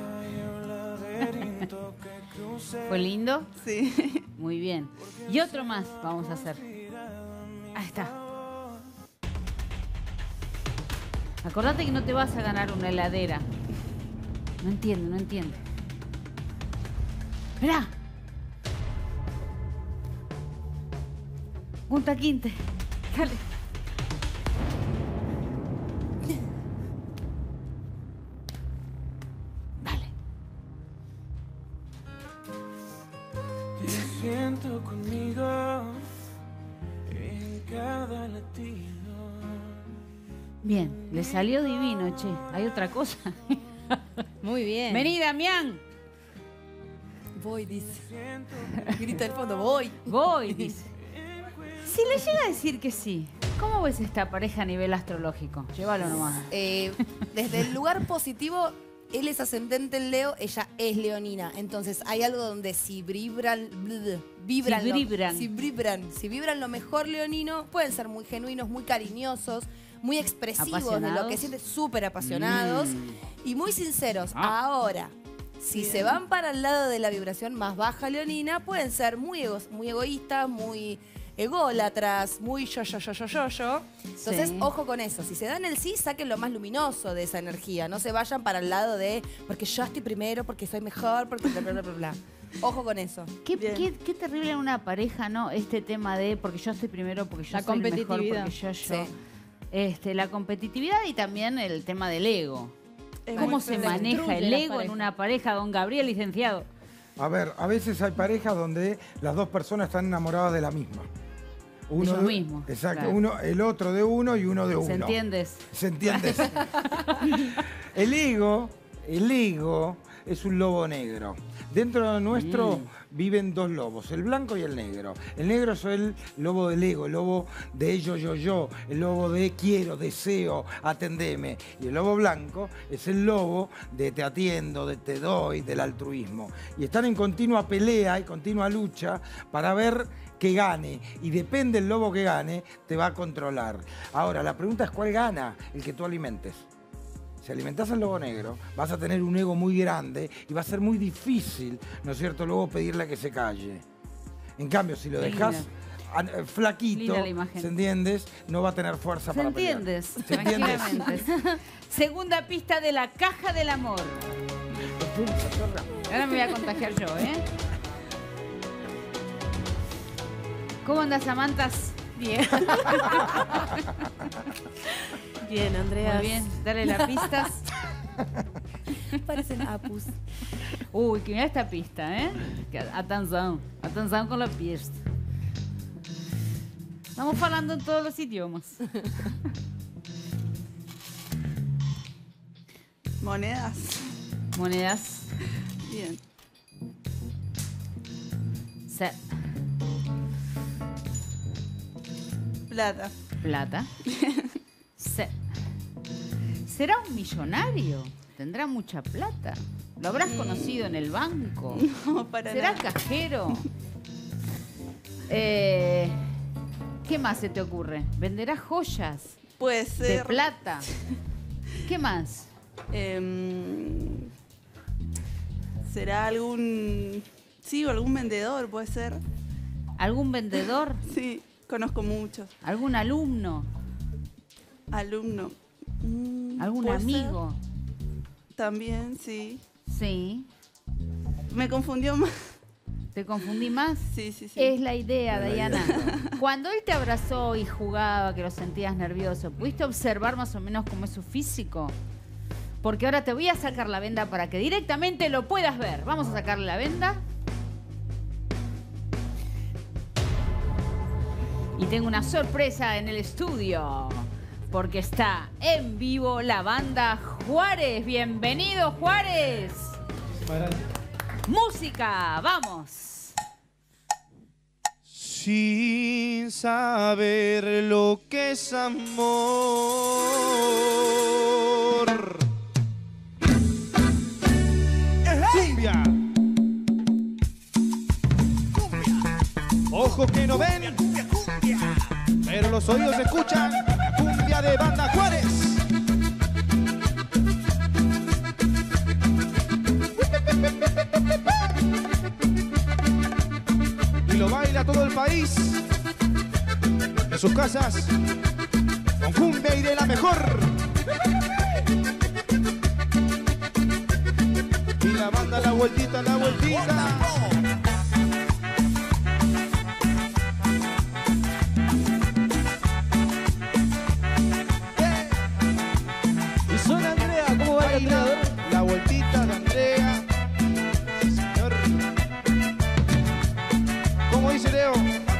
¿Fue lindo? Sí. Muy bien. Y otro más vamos a hacer. Ahí está. Acordate que no te vas a ganar una heladera. No entiendo, no entiendo. Esperá. Punta Quinte. Dale. Dale. Te siento conmigo en cada latido. Bien, le salió divino, che. ¿Hay otra cosa? Muy bien. Vení, Damián. Voy, dice. Grita del fondo, voy. Voy, dice. Si le llega a decir que sí, ¿cómo ves esta pareja a nivel astrológico? Llévalo nomás. Eh, desde el lugar positivo, él es ascendente en Leo, ella es leonina. Entonces hay algo donde si vibran, bleh, vibran, Si lo- vibran. si vibran, si vibran lo mejor leonino, pueden ser muy genuinos, muy cariñosos, muy expresivos de lo Apasionados. que sienten, súper apasionados Mm. y muy sinceros. Ah. Ahora, si se van para el lado de la vibración más baja leonina, pueden ser muy, egos- muy egoístas, muy ególatras, muy yo, yo, yo, yo, yo, yo. Entonces, Sí. ojo con eso. Si se dan el sí, saquen lo más luminoso de esa energía. No se vayan para el lado de porque yo estoy primero, porque soy mejor, porque bla, bla, bla, bla, bla. Ojo con eso. Qué, qué, qué terrible en una pareja, ¿no? Este tema de porque yo estoy primero, porque yo La soy el mejor, competitividad. porque yo, yo. Sí. Este, la competitividad y también el tema del ego. Es ¿Cómo muy se feo. maneja Destruye el las ego en parejas. una pareja, don Gabriel, licenciado? A ver, a veces hay parejas donde las dos personas están enamoradas de la misma. ellos de- mismos, Exacto, claro. uno, el otro de uno y uno de uno. ¿Se entiendes? ¿Se entiende? El ego, el ego es un lobo negro. Dentro de nuestro Mm. viven dos lobos, el blanco y el negro. El negro es el lobo del ego, el lobo de yo, yo, yo, el lobo de quiero, deseo, atendeme. Y el lobo blanco es el lobo de te atiendo, de te doy, del altruismo. Y están en continua pelea y continua lucha para ver que gane. Y depende del lobo que gane, te va a controlar. Ahora, la pregunta es ¿cuál gana? El que tú alimentes. Si alimentás al lobo negro, vas a tener un ego muy grande y va a ser muy difícil, ¿no es cierto?, luego pedirle a que se calle. En cambio, si lo Qué dejas linda. an- eh, flaquito, Linda la imagen. ¿se entiendes? No va a tener fuerza ¿Se para pelear. entiendes? ¿Se entiendes? Tranquilamente. Segunda pista de la caja del amor. Ahora me voy a contagiar yo, ¿eh? ¿Cómo andas, Samantas? Bien. Bien, Andrea. Muy bien, dale las pistas. Parecen apus. Uy, que mira esta pista, ¿eh? Que- Atenção, atenção con la pista. Estamos hablando en todos los idiomas. Monedas. Monedas. Bien. Se- Plata. Plata. Se- ¿Será un millonario? ¿Tendrá mucha plata? ¿Lo habrás conocido en el banco? No, para ¿Será nada. cajero? Eh, ¿Qué más se te ocurre? ¿Venderá joyas Puede de ser. plata? ¿Qué más? Em, ¿Será algún... Sí, o algún vendedor, puede ser. ¿Algún vendedor? Sí, conozco muchos. ¿Algún alumno? Alumno. Mm, ¿Algún puede ser. amigo? También, sí. Sí. Me confundió más. ¿Te confundí más? Sí, sí, sí. Es la idea, Es la Diana. idea. Cuando él te abrazó y jugaba, que lo sentías nervioso, ¿pudiste observar más o menos cómo es su físico? Porque ahora te voy a sacar la venda para que directamente lo puedas ver. Vamos a sacarle la venda. Y tengo una sorpresa en el estudio. Porque está en vivo la banda Juárez. Bienvenido, Juárez. Música, vamos. Sin saber lo que es amor. Cumbia. Ojos que no ven, pero los oídos escuchan. cumbia de Banda Juárez. Y lo baila todo el país, en sus casas, con cumbia y de la mejor. Y la banda, la vueltita, la vueltita. Y suena Andrea, ¿cómo va Andrea? La vueltita de Andrea. Sí, señor. ¿Cómo dice Leo?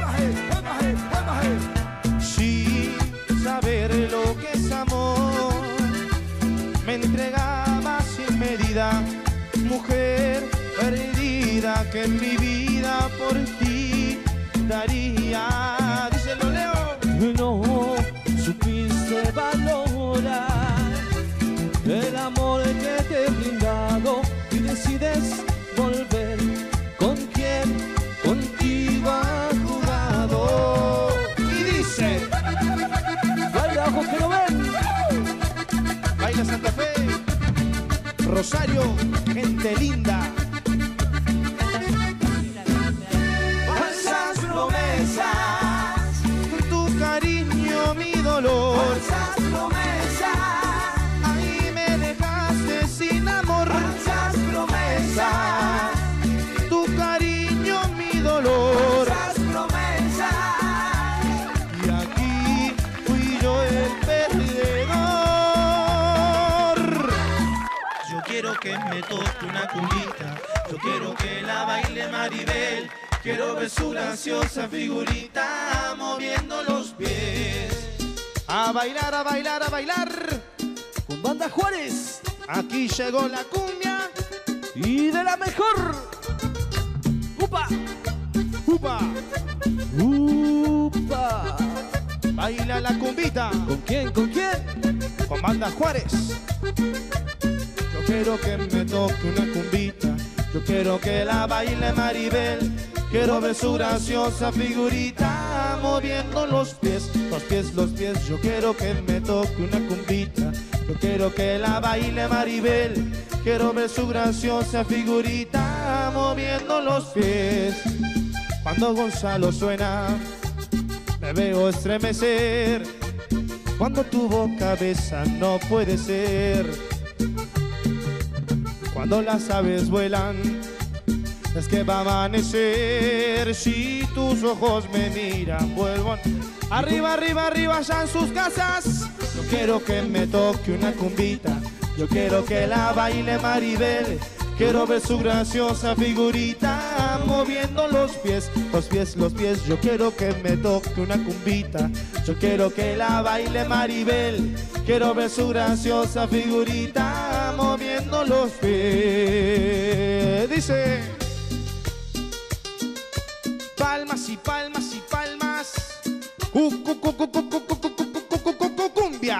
Sin saber lo que es amor, me entregaba sin medida, mujer perdida, que en mi vida por ti daría. Díselo, Leo. No supiste valorar el amor que te he brindado y decides volver con quien contigo ha jugado. Y dice: baila ojos que no ven. Baila Santa Fe, Rosario, gente linda. Falsas promesas, tu cariño, mi dolor. Falsas promesas, ahí me dejaste sin amor. Falsas promesas, tu cariño, mi dolor. Falsas promesas, y aquí fui yo el perdedor. Yo quiero que me toque una cumbita, yo quiero que la baile Maribel, quiero ver su graciosa figurita moviendo los pies. A bailar, a bailar, a bailar con Banda Juárez. Aquí llegó la cumbia y de la mejor. ¡Upa! ¡Upa! ¡Upa! Baila la cumbita. ¿Con quién? ¿Con quién? Con Banda Juárez. Yo quiero que me toque una cumbita, yo quiero que la baile Maribel, quiero ver su graciosa figurita moviendo los pies, los pies, los pies. Yo quiero que me toque una cumbita, yo quiero que la baile Maribel, quiero ver su graciosa figurita moviendo los pies. Cuando Gonzalo suena, me veo estremecer. Cuando tu boca besa, no puede ser. Cuando las aves vuelan, es que va a amanecer. Si tus ojos me miran, vuelvo arriba, arriba, arriba, ya en sus casas. Yo quiero que me toque una cumbita, yo quiero que la baile Maribel, quiero ver su graciosa figurita moviendo los pies, los pies, los pies. Yo quiero que me toque una cumbita, yo quiero que la baile Maribel, quiero ver su graciosa figurita moviendo los pies. Dice: palmas y palmas y palmas, cu, cu, cu, cu, cu, cu, cu, cu, cu, cu, cu, cu, cu, cumbia.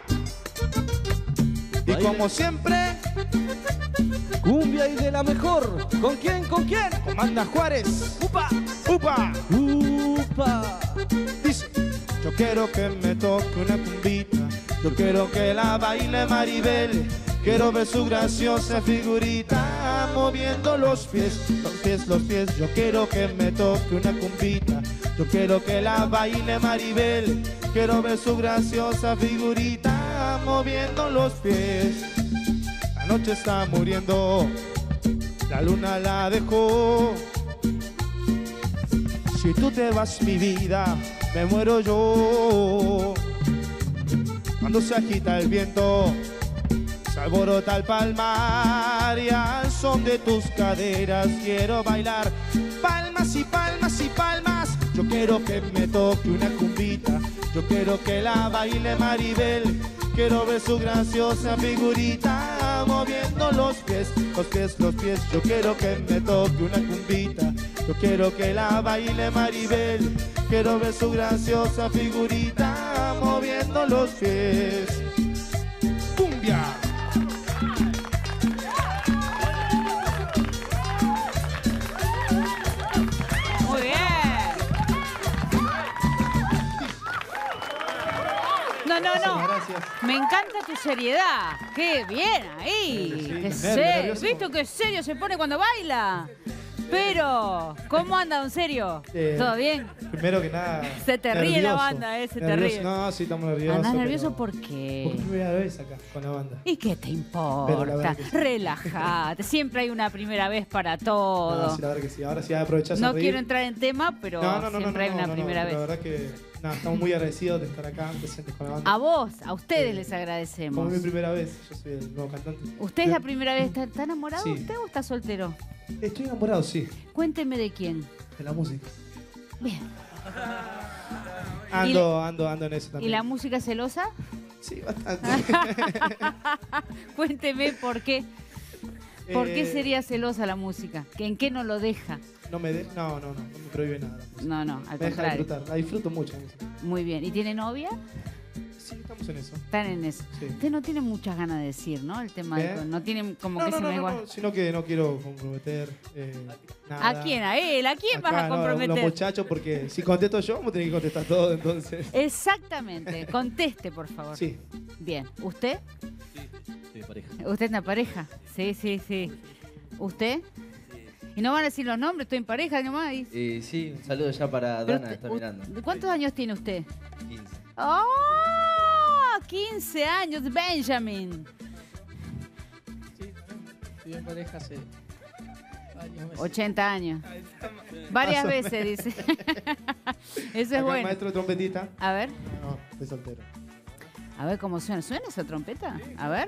Y como siempre, cumbia y de la mejor. ¿Con quién? ¿Con quién? Con Banda Juárez. ¡Upa! ¡Upa! ¡Upa! Dice: yo quiero que me toque una cumbita, yo quiero que la baile Maribel, quiero ver su graciosa figurita moviendo los pies, los pies, los pies. Yo quiero que me toque una cumbita, yo quiero que la baile Maribel, quiero ver su graciosa figurita moviendo los pies. La noche está muriendo, la luna la dejó. Si tú te vas, mi vida, me muero yo. Cuando se agita el viento, se alborota el palmar, y al son de tus caderas quiero bailar. Palmas y palmas y palmas. Yo quiero que me toque una cumbita, yo quiero que la baile Maribel, quiero ver su graciosa figurita moviendo los pies, los pies, los pies. Yo quiero que me toque una cumbita, yo quiero que la baile Maribel, quiero ver su graciosa figurita moviendo los pies. ¡Cumbia! Muy bien. No, no, no. Gracias. Me encanta tu seriedad. Qué bien ahí. Sí, sí, Qué nervio, serio. nervioso. ¿Viste qué serio se pone cuando baila? Pero, ¿cómo anda, don Serio? Eh, ¿Todo bien? Primero que nada. Se te ríe la nervioso. banda, eh, se te Nervioso. ríe. No, sí, estamos nerviosos. ¿Andás pero- nervioso por qué? Porque es primera vez acá con la banda. ¿Y qué te Pero la importa? verdad que sí. Relájate. Siempre hay una primera vez para todo. No, sí, la verdad que sí. Ahora sí aprovechás a No reír. quiero entrar en tema, pero No, no, no, siempre no, hay no, una no, primera no, vez. La verdad que nada, estamos muy agradecidos de estar acá presentes con la banda. A vos, a ustedes les Como agradecemos. es mi primera vez, yo soy el nuevo cantante. ¿Usted es la primera vez? ¿Está, está enamorado Sí. usted o está soltero? Estoy enamorado, sí, Cuénteme de quién. de la música. Bien. Ando, ando, ando en eso ¿Y también. la música celosa? Sí, bastante. Cuénteme por qué. ¿Por qué Eh, sería celosa la música? ¿Que ¿En qué no lo deja? No me de... no, no, no, no me prohíbe nada. la música. No, no, al Me deja contrario. disfrutar, la disfruto mucho. la música. Muy bien. ¿Y tiene novia? Sí, estamos en eso. Están en eso. Sí. Usted no tiene muchas ganas de decir, ¿no? El tema ¿Eh? de- no tiene como No, que no, se no, me no, igual. no, sino que no quiero comprometer eh, nada. ¿A quién? ¿A él? ¿A quién vas Acá, a no, comprometer? los muchachos, porque si contesto yo, vamos a tener que contestar todo, entonces. Exactamente. Conteste, por favor. Sí. Bien. ¿Usted? Sí, pareja. ¿Usted es una pareja? Sí, sí, sí. ¿Usted? Y no van a decir los nombres, estoy en pareja nomás. y- Eh, sí, un saludo ya para Pero Dana, usted- está u- mirando. ¿Cuántos años tiene usted? quince. ¡Oh! quince años, Benjamin. Estoy en pareja hace varios meses. ochenta años. Varias Más o veces, dice. Eso es Acá el bueno. maestro de trompetita. A ver, No, estoy soltero. a ver cómo suena. ¿Suena esa trompeta? A ver.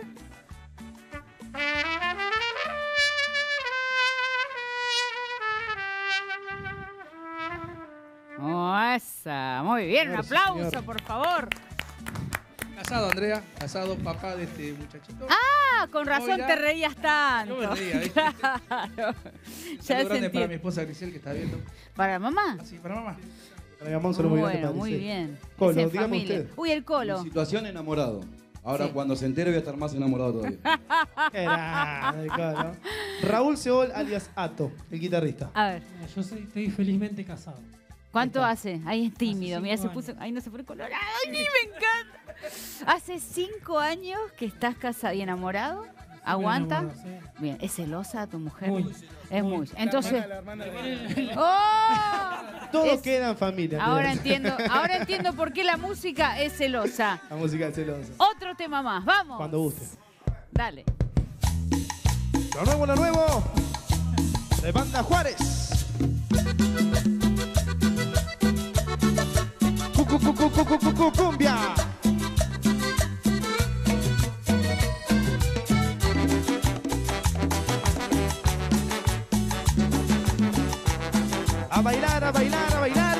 Oh, esa. Muy bien, un Señor, sí, aplauso, señor. por favor. Casado, Andrea. Casado, papá de este muchachito. Ah, con razón Moira. te reías tanto. Yo me reía, ¿viste? Claro. Un Ya saludo se grande para mi entiende. esposa Grisel, que está viendo. ¿Para mamá? Así, para mamá. Para mi mamá, un saludo muy grande Bueno, para muy Giselle. bien. Colo, Esa es dígame familia. usted. Uy, el colo. Situación enamorado. Ahora Sí. cuando se entere voy a estar más enamorado todavía. Qué grande, Colo. Raúl Seol, alias Ato, el guitarrista. A ver, Yo soy- estoy felizmente casado. ¿cuánto hace? Ahí es tímido. Hace Mira, se cinco puso. Ahí no se pone colorado. ¡Ay, me encanta! Hace cinco años que estás casado y enamorado. ¿Aguanta? enamorado, sí. Bien, ¿es celosa tu mujer? Muy, Es muy. muy. Entonces. La hermana, la hermana. ¡Oh! Todo Es- queda en familia. Ahora mirá. entiendo, ahora entiendo por qué la música es celosa. La música es celosa. Otro tema más, vamos. Cuando guste. Dale. Lo nuevo, lo nuevo. De Banda Juárez. Cu, cu, cu, cu, cu, cu, cu, cu, cumbia. A bailar, a bailar, a bailar.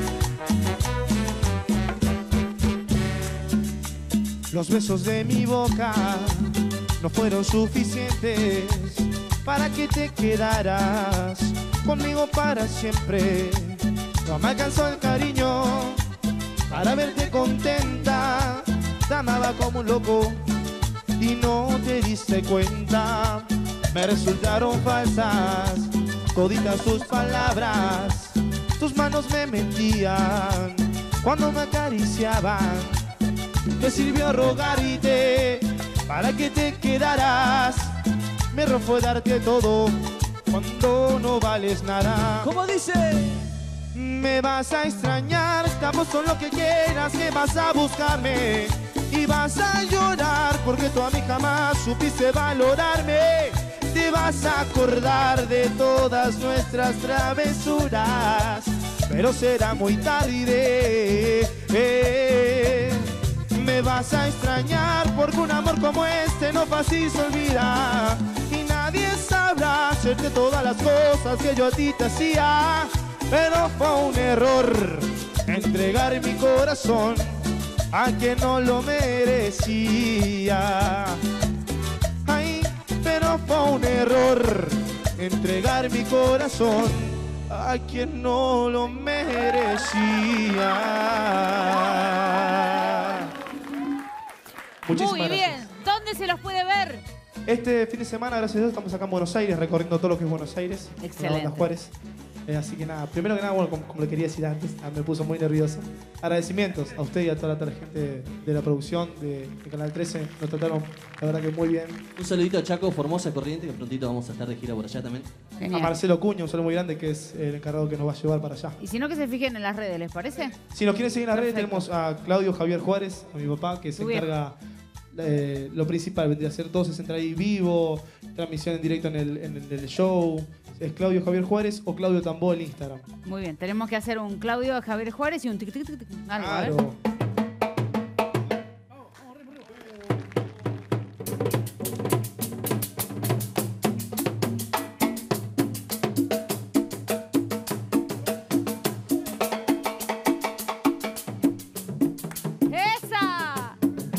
Los besos de mi boca no fueron suficientes para que te quedaras conmigo para siempre. No me alcanzó el cariño para verte contenta. Te amaba como un loco y no te diste cuenta. Me resultaron falsas toditas tus palabras. Tus manos me mentían cuando me acariciaban. Me sirvió rogarte para que te quedaras. Mi error fue darte todo cuando no vales nada. ¿Cómo dice? Me vas a extrañar, estamos con lo que quieras, que vas a buscarme y vas a llorar porque tú a mí jamás supiste valorarme. Te vas a acordar de todas nuestras travesuras, pero será muy tarde. Eh, me vas a extrañar porque un amor como este no fácil se olvida y nadie sabrá hacerte todas las cosas que yo a ti te hacía. Pero fue un error entregar mi corazón a quien no lo merecía. Ay, pero fue un error entregar mi corazón a quien no lo merecía. Muchísimas Muy bien. gracias. ¿Dónde se los puede ver? Este fin de semana, gracias a Dios, estamos acá en Buenos Aires, recorriendo todo lo que es Buenos Aires. con la Excelente. Banda Juárez. Eh, así que nada, primero que nada, bueno, como, como le quería decir antes, ah, me puso muy nervioso. Agradecimientos a usted y a toda la, toda la gente de, de la producción de, de Canal trece. Nos trataron, la verdad que muy bien. Un saludito a Chaco, Formosa, Corriente, que prontito vamos a estar de gira por allá también. Genial. A Marcelo Cuña, un saludo muy grande, que es el encargado que nos va a llevar para allá. Y si no, que se fijen en las redes, ¿les parece? Si nos quieren seguir en las redes, Perfecto. tenemos a Claudio Javier Juárez, a mi papá, que se Tu viejo. encarga eh, lo principal de hacer todo, es entrar ahí vivo, transmisión en directo en el, en el, en el show. Es Claudio Javier Juárez o Claudio Tambó en Instagram. Muy bien, tenemos que hacer un Claudio Javier Juárez y un tic tic tic tic. Algo, a ver. Claro. ¡Esa!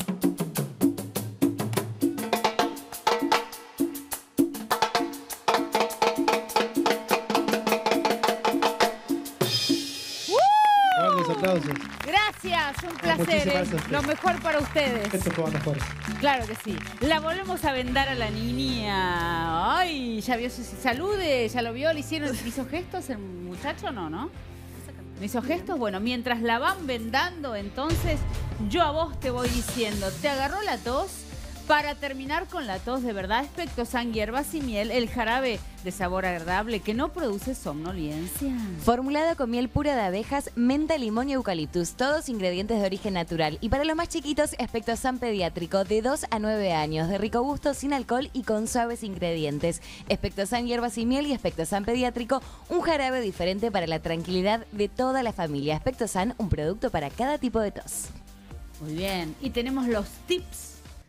Grandes aplausos. Gracias, un placer. muchísimas ¿eh? gracias a ustedes. Lo mejor para ustedes. Esto fue mejor. Claro que sí. La volvemos a vendar a la niña. Ay, ya vio su salude, ya lo vio, le hicieron, ¿le hizo gestos el muchacho? No, ¿no? ¿Me hizo gestos? Bueno, mientras la van vendando, entonces, yo a vos te voy diciendo, ¿te agarró la tos? Para terminar con la tos de verdad, Espectosan hierbas y miel, el jarabe de sabor agradable que no produce somnolencia. Formulado con miel pura de abejas, menta, limón y eucaliptus, todos ingredientes de origen natural. Y para los más chiquitos, Espectosan pediátrico, de dos a nueve años, de rico gusto, sin alcohol y con suaves ingredientes. Espectosan hierbas y miel y Espectosan pediátrico, un jarabe diferente para la tranquilidad de toda la familia. Espectosan, un producto para cada tipo de tos. Muy bien, y tenemos los tips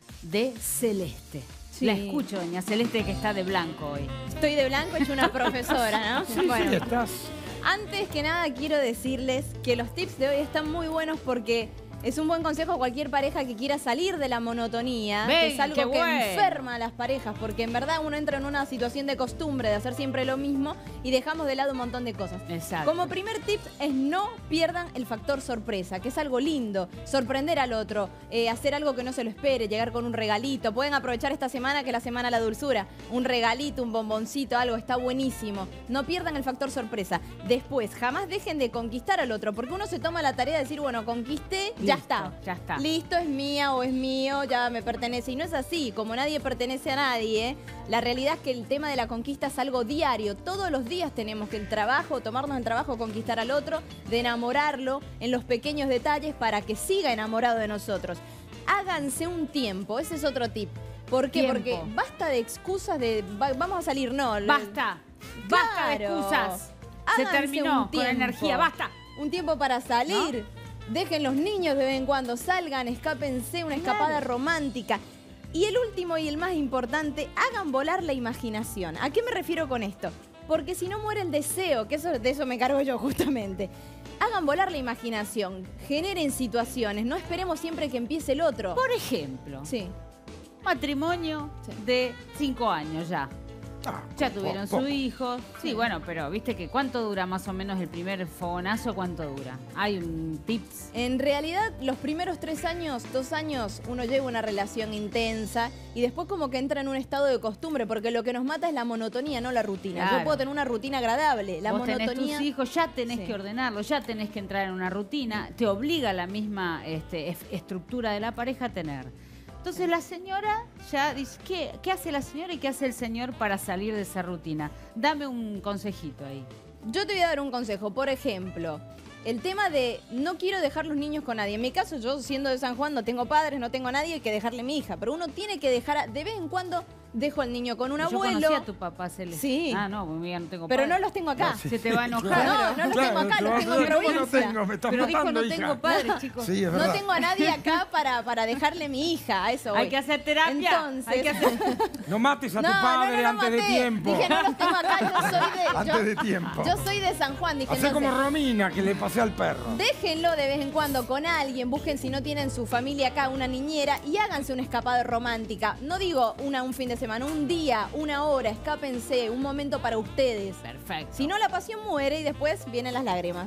de Celeste. Sí. La escucho, doña Celeste, que está de blanco hoy. Estoy de blanco, hecho una profesora, ¿no? Sí, sí, estás. Antes que nada quiero decirles que los tips de hoy están muy buenos porque es un buen consejo a cualquier pareja que quiera salir de la monotonía, Ven, que es algo qué que bueno. enferma a las parejas, porque en verdad uno entra en una situación de costumbre de hacer siempre lo mismo y dejamos de lado un montón de cosas. Exacto. Como primer tip es no pierdan el factor sorpresa, que es algo lindo, sorprender al otro, eh, hacer algo que no se lo espere, llegar con un regalito. Pueden aprovechar esta semana, que es la semana de la dulzura, un regalito, un bomboncito, algo, está buenísimo. No pierdan el factor sorpresa. Después, jamás dejen de conquistar al otro, porque uno se toma la tarea de decir, bueno, conquisté, ya Listo, está. ya está. Listo, es mía o es mío, ya me pertenece. Y no es así, como nadie pertenece a nadie, la realidad es que el tema de la conquista es algo diario. Todos los días tenemos que el trabajo, tomarnos el trabajo, conquistar al otro, de enamorarlo en los pequeños detalles para que siga enamorado de nosotros. Háganse un tiempo, ese es otro tip. ¿Por qué? Tiempo. Porque basta de excusas de va- vamos a salir, no. Basta. Basta de Claro. excusas. Se Háganse terminó un con la tiempo. energía. Basta. Un tiempo para salir. Dejen los niños de vez en cuando, salgan, escápense, una escapada romántica. Y el último y el más importante, hagan volar la imaginación. ¿A qué me refiero con esto? Porque si no muere el deseo, que eso, de eso me cargo yo justamente. Hagan volar la imaginación, generen situaciones, no esperemos siempre que empiece el otro. Por ejemplo, Sí. matrimonio de cinco años ya. Ah, Ya po- tuvieron po- su hijo. Sí, bueno, pero viste que ¿cuánto dura más o menos el primer fogonazo? ¿Cuánto dura? Hay un tips. En realidad, los primeros tres años, dos años, uno lleva una relación intensa y después como que entra en un estado de costumbre, porque lo que nos mata es la monotonía, no la rutina. Claro. Yo puedo tener una rutina agradable, la Vos tenés monotonía... tus hijos, ya tenés Sí. que ordenarlo, ya tenés que entrar en una rutina. Te obliga la misma este, ef- estructura de la pareja a tener. Entonces la señora ya dice, ¿qué, ¿qué hace la señora y qué hace el señor para salir de esa rutina? Dame un consejito ahí. Yo te voy a dar un consejo. Por ejemplo, el tema de no quiero dejar los niños con nadie. En mi caso, yo siendo de San Juan, no tengo padres, no tengo a nadie, hay que dejarle a mi hija. Pero uno tiene que dejar, a- de vez en cuando, dejo al niño con un Yo abuelo. conocí a tu papá, Celeste. Sí. Ah, no, porque ya no tengo Pero padre. no los tengo acá. Se te va a enojar. No, no los tengo acá, los tengo en ¿Cómo no provincia. tengo? Me estás Pero dijo, matando, no hija. tengo padres, chicos. Sí, es No verdad. tengo a nadie acá para, para dejarle mi hija, a eso voy. Hay que hacer terapia. Entonces, Hay que hacer... No mates a tu No, no, padre no lo antes de maté. tiempo. Dije, no los tengo acá, yo soy de... Antes yo- de tiempo. Yo soy de San Juan, dije, Hacé entonces, como Romina, que le pasé al perro. déjenlo de vez en cuando con alguien, busquen si no tienen su familia acá, una niñera, y háganse una escapada romántica. No digo una un fin de semana, un día, una hora, escápense, un momento para ustedes. Perfecto. Si no, la pasión muere y después vienen las lágrimas.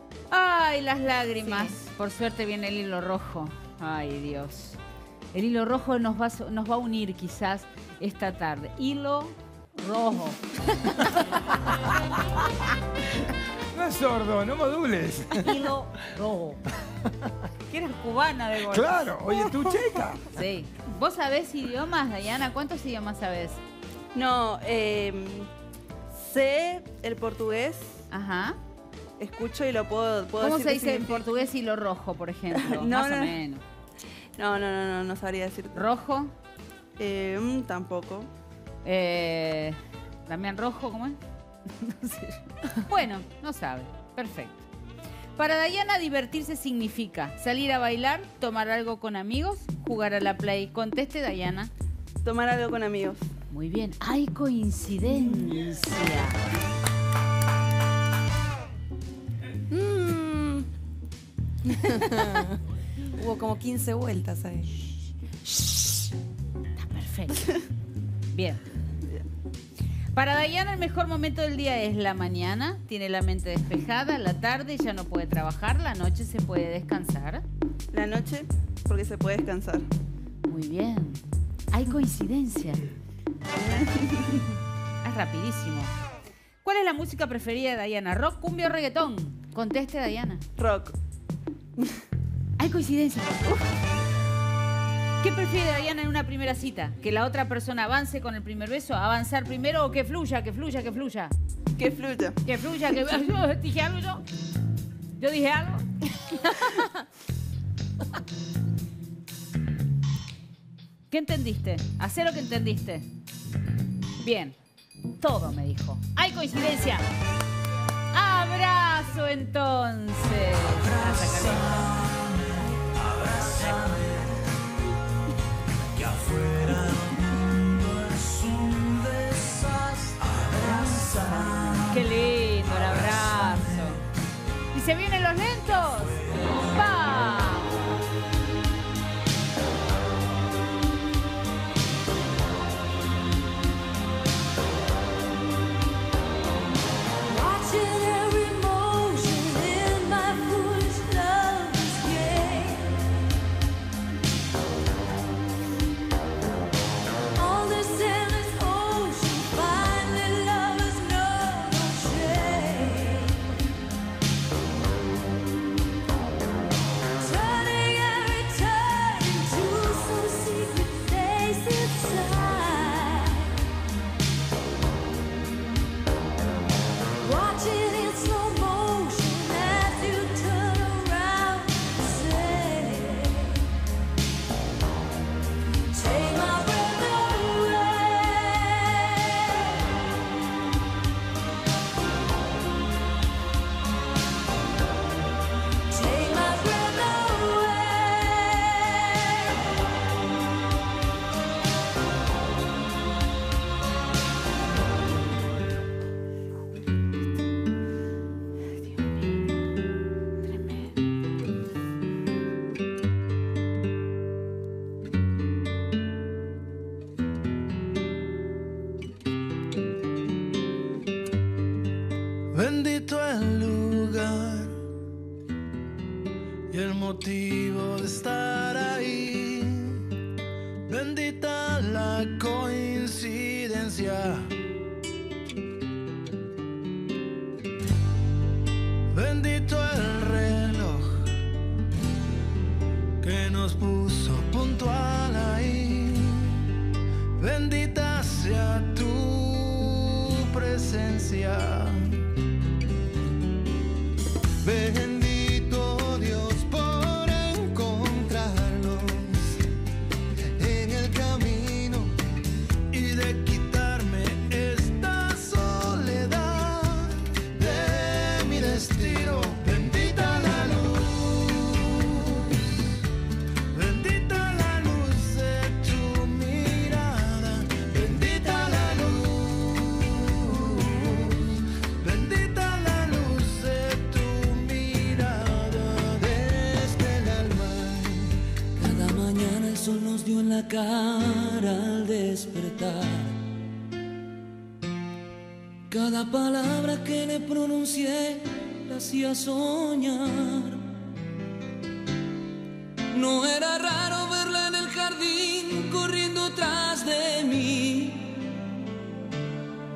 Ay, las lágrimas. Por suerte viene el hilo rojo. Ay, Dios. El hilo rojo nos va, a so- nos va a unir quizás esta tarde. Hilo rojo. No es sordo, no modules. Hilo rojo. Que eres cubana de gol. Claro, oye, tú checa. Sí. ¿Vos sabés idiomas, Dayana? ¿Cuántos idiomas sabés? No, eh, sé el portugués. Ajá. Escucho y lo puedo, puedo ¿Cómo decir se qué dice en significa. portugués hilo rojo, por ejemplo? No, Más no. o menos. No, no, no, no, no sabría decirte. ¿Rojo? Eh, mm, tampoco. Eh, ¿Damián Rojo, cómo es? No sé. Bueno, no sabe. Perfecto. Para Dayana, divertirse significa salir a bailar, tomar algo con amigos, jugar a la play. Conteste, Dayana. Tomar algo con amigos. Muy bien. Hay coincidencia. Mm. Hubo como quince vueltas ahí. Está perfecto. Bien. Para Dayana el mejor momento del día es la mañana, tiene la mente despejada, la tarde ya no puede trabajar, la noche se puede descansar. La noche, porque se puede descansar. Muy bien. Hay coincidencia. Es rapidísimo. ¿Cuál es la música preferida de Dayana? ¿Rock, cumbia o reggaetón? Conteste, Dayana. Rock. Hay coincidencia. Uf. ¿Qué prefiere Dayana en una primera cita? ¿Que la otra persona avance con el primer beso? ¿Avanzar primero o que fluya, que fluya, que fluya? Que fluya. Que fluya, que... ¿Dije algo yo? ¿Yo dije algo? ¿Qué entendiste? Hacé lo que entendiste. Bien. Todo me dijo. ¡Hay coincidencia! ¡Abrazo, entonces! Que afuera el mundo es un desastre. Abrazar. ¡Qué lindo el abrazo! ¿Y se vienen los lentos? ¡Va! Watching every motion in my foolish love's game. All this endless ocean, finally lovers know no shame. Turning every turn into some secret place inside. Watching in slow motion as you turn around and say, take my breath away. Take my breath away. Bendito el lugar y el motivo de estar ahí. Bendita la coincidencia. Bendito el reloj que nos puso puntual ahí. Bendita sea tu presencia. Bendito Dios por encontrarnos en el camino y de quitarme esta soledad de mi destino. Bendita la luz, bendita la luz de tu mirada, bendita la luz, bendita la luz de tu mirada desde el alma. Cada mañana el sol nos dio en la cara al despertar. Cada palabra que le pronuncié la hacía soñar. No era raro verla en el jardín corriendo tras de mí.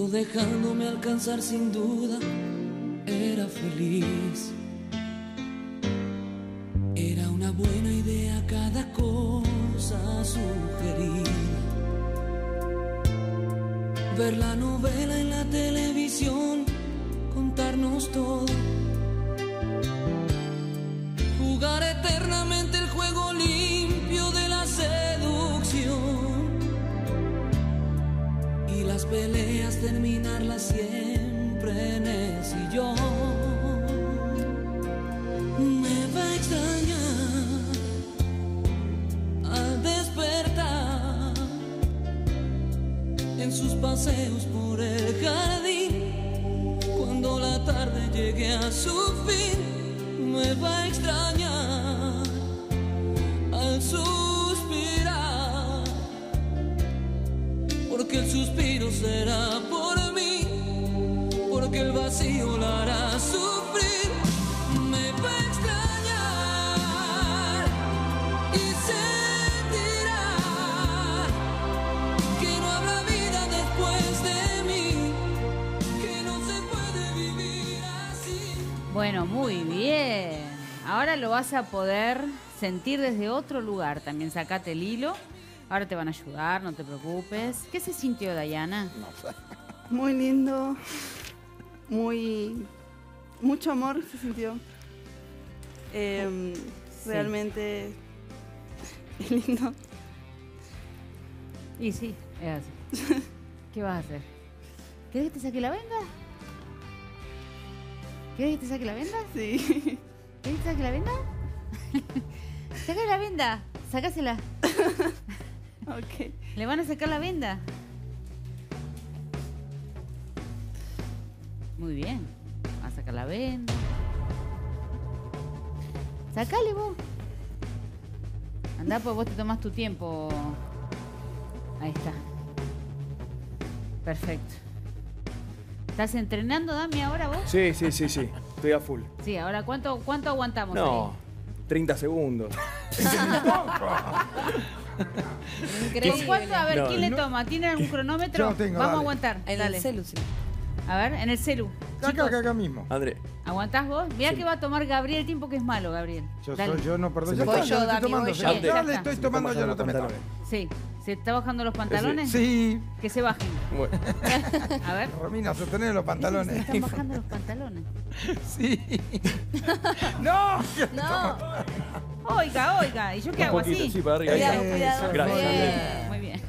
viento dejándome alcanzar sin duda, era feliz. Era una buena idea cada cosa sugerida. Ver la novela en la televisión, contarnos todo. Jugar eternamente el juego limpio de la seducción. Y las peleas terminarlas siempre en el sillón. Me va a extrañar al despertar en sus paseos por el jardín. Cuando la tarde llegue a su fin, me va a extrañar al suspirar, porque el suspiro será por mí, porque el vacío la hará sufrir. Me va a extrañar y sentirá que no habrá vida después de mí, que no se puede vivir así. Bueno, muy bien. Ahora lo vas a poder sentir desde otro lugar. También sacate el hilo. Ahora te van a ayudar, no te preocupes. ¿Qué se sintió, Dayana? Muy lindo, muy... mucho amor se sintió. Em, Sí. Realmente es lindo. Y sí, es así. ¿Qué vas a hacer? ¿Querés que te saque la venda? ¿Querés que te saque la venda? Sí. ¿Querés que te saque la venda? Saca la venda, sacásela. Ok. ¿Le van a sacar la venda? Muy bien. Va a sacar la venda. Sacale vos. Andá, pues vos te tomás tu tiempo. Ahí está. Perfecto. ¿Estás entrenando, Dami, ahora vos? Sí, sí, sí, sí. Estoy a full. Sí, ahora ¿cuánto, cuánto aguantamos No, treinta segundos. ahí? ¿Con cuánto? A ver, No, ¿quién le no. toma? ¿Tiene algún cronómetro? Yo tengo, Vamos dale. a aguantar. En Dale. el celu, sí. A ver, en el celu. Acá, Chicos, acá, acá mismo. André. ¿aguantás vos? Mirá que va a tomar Gabriel el tiempo que es malo, Gabriel. Yo, Dale. soy, yo no, perdón. Se Ya me está, voy ya yo, le estoy Dami, tomando. voy Ya, yo. ya Ya le está. estoy Se tomando, me yo no te pasan metas. los pantalones. Sí. ¿Se está bajando los pantalones? Sí. Que se bajen. Bueno. A ver. Romina, sostener los Se pantalones. están bajando los pantalones. Sí. No. No. Oiga, oiga. ¿Y yo qué Un hago poquito, así? sí, para arriba. Ahí Cuidado, está. cuidado. Gracias, André. Bien, muy bien.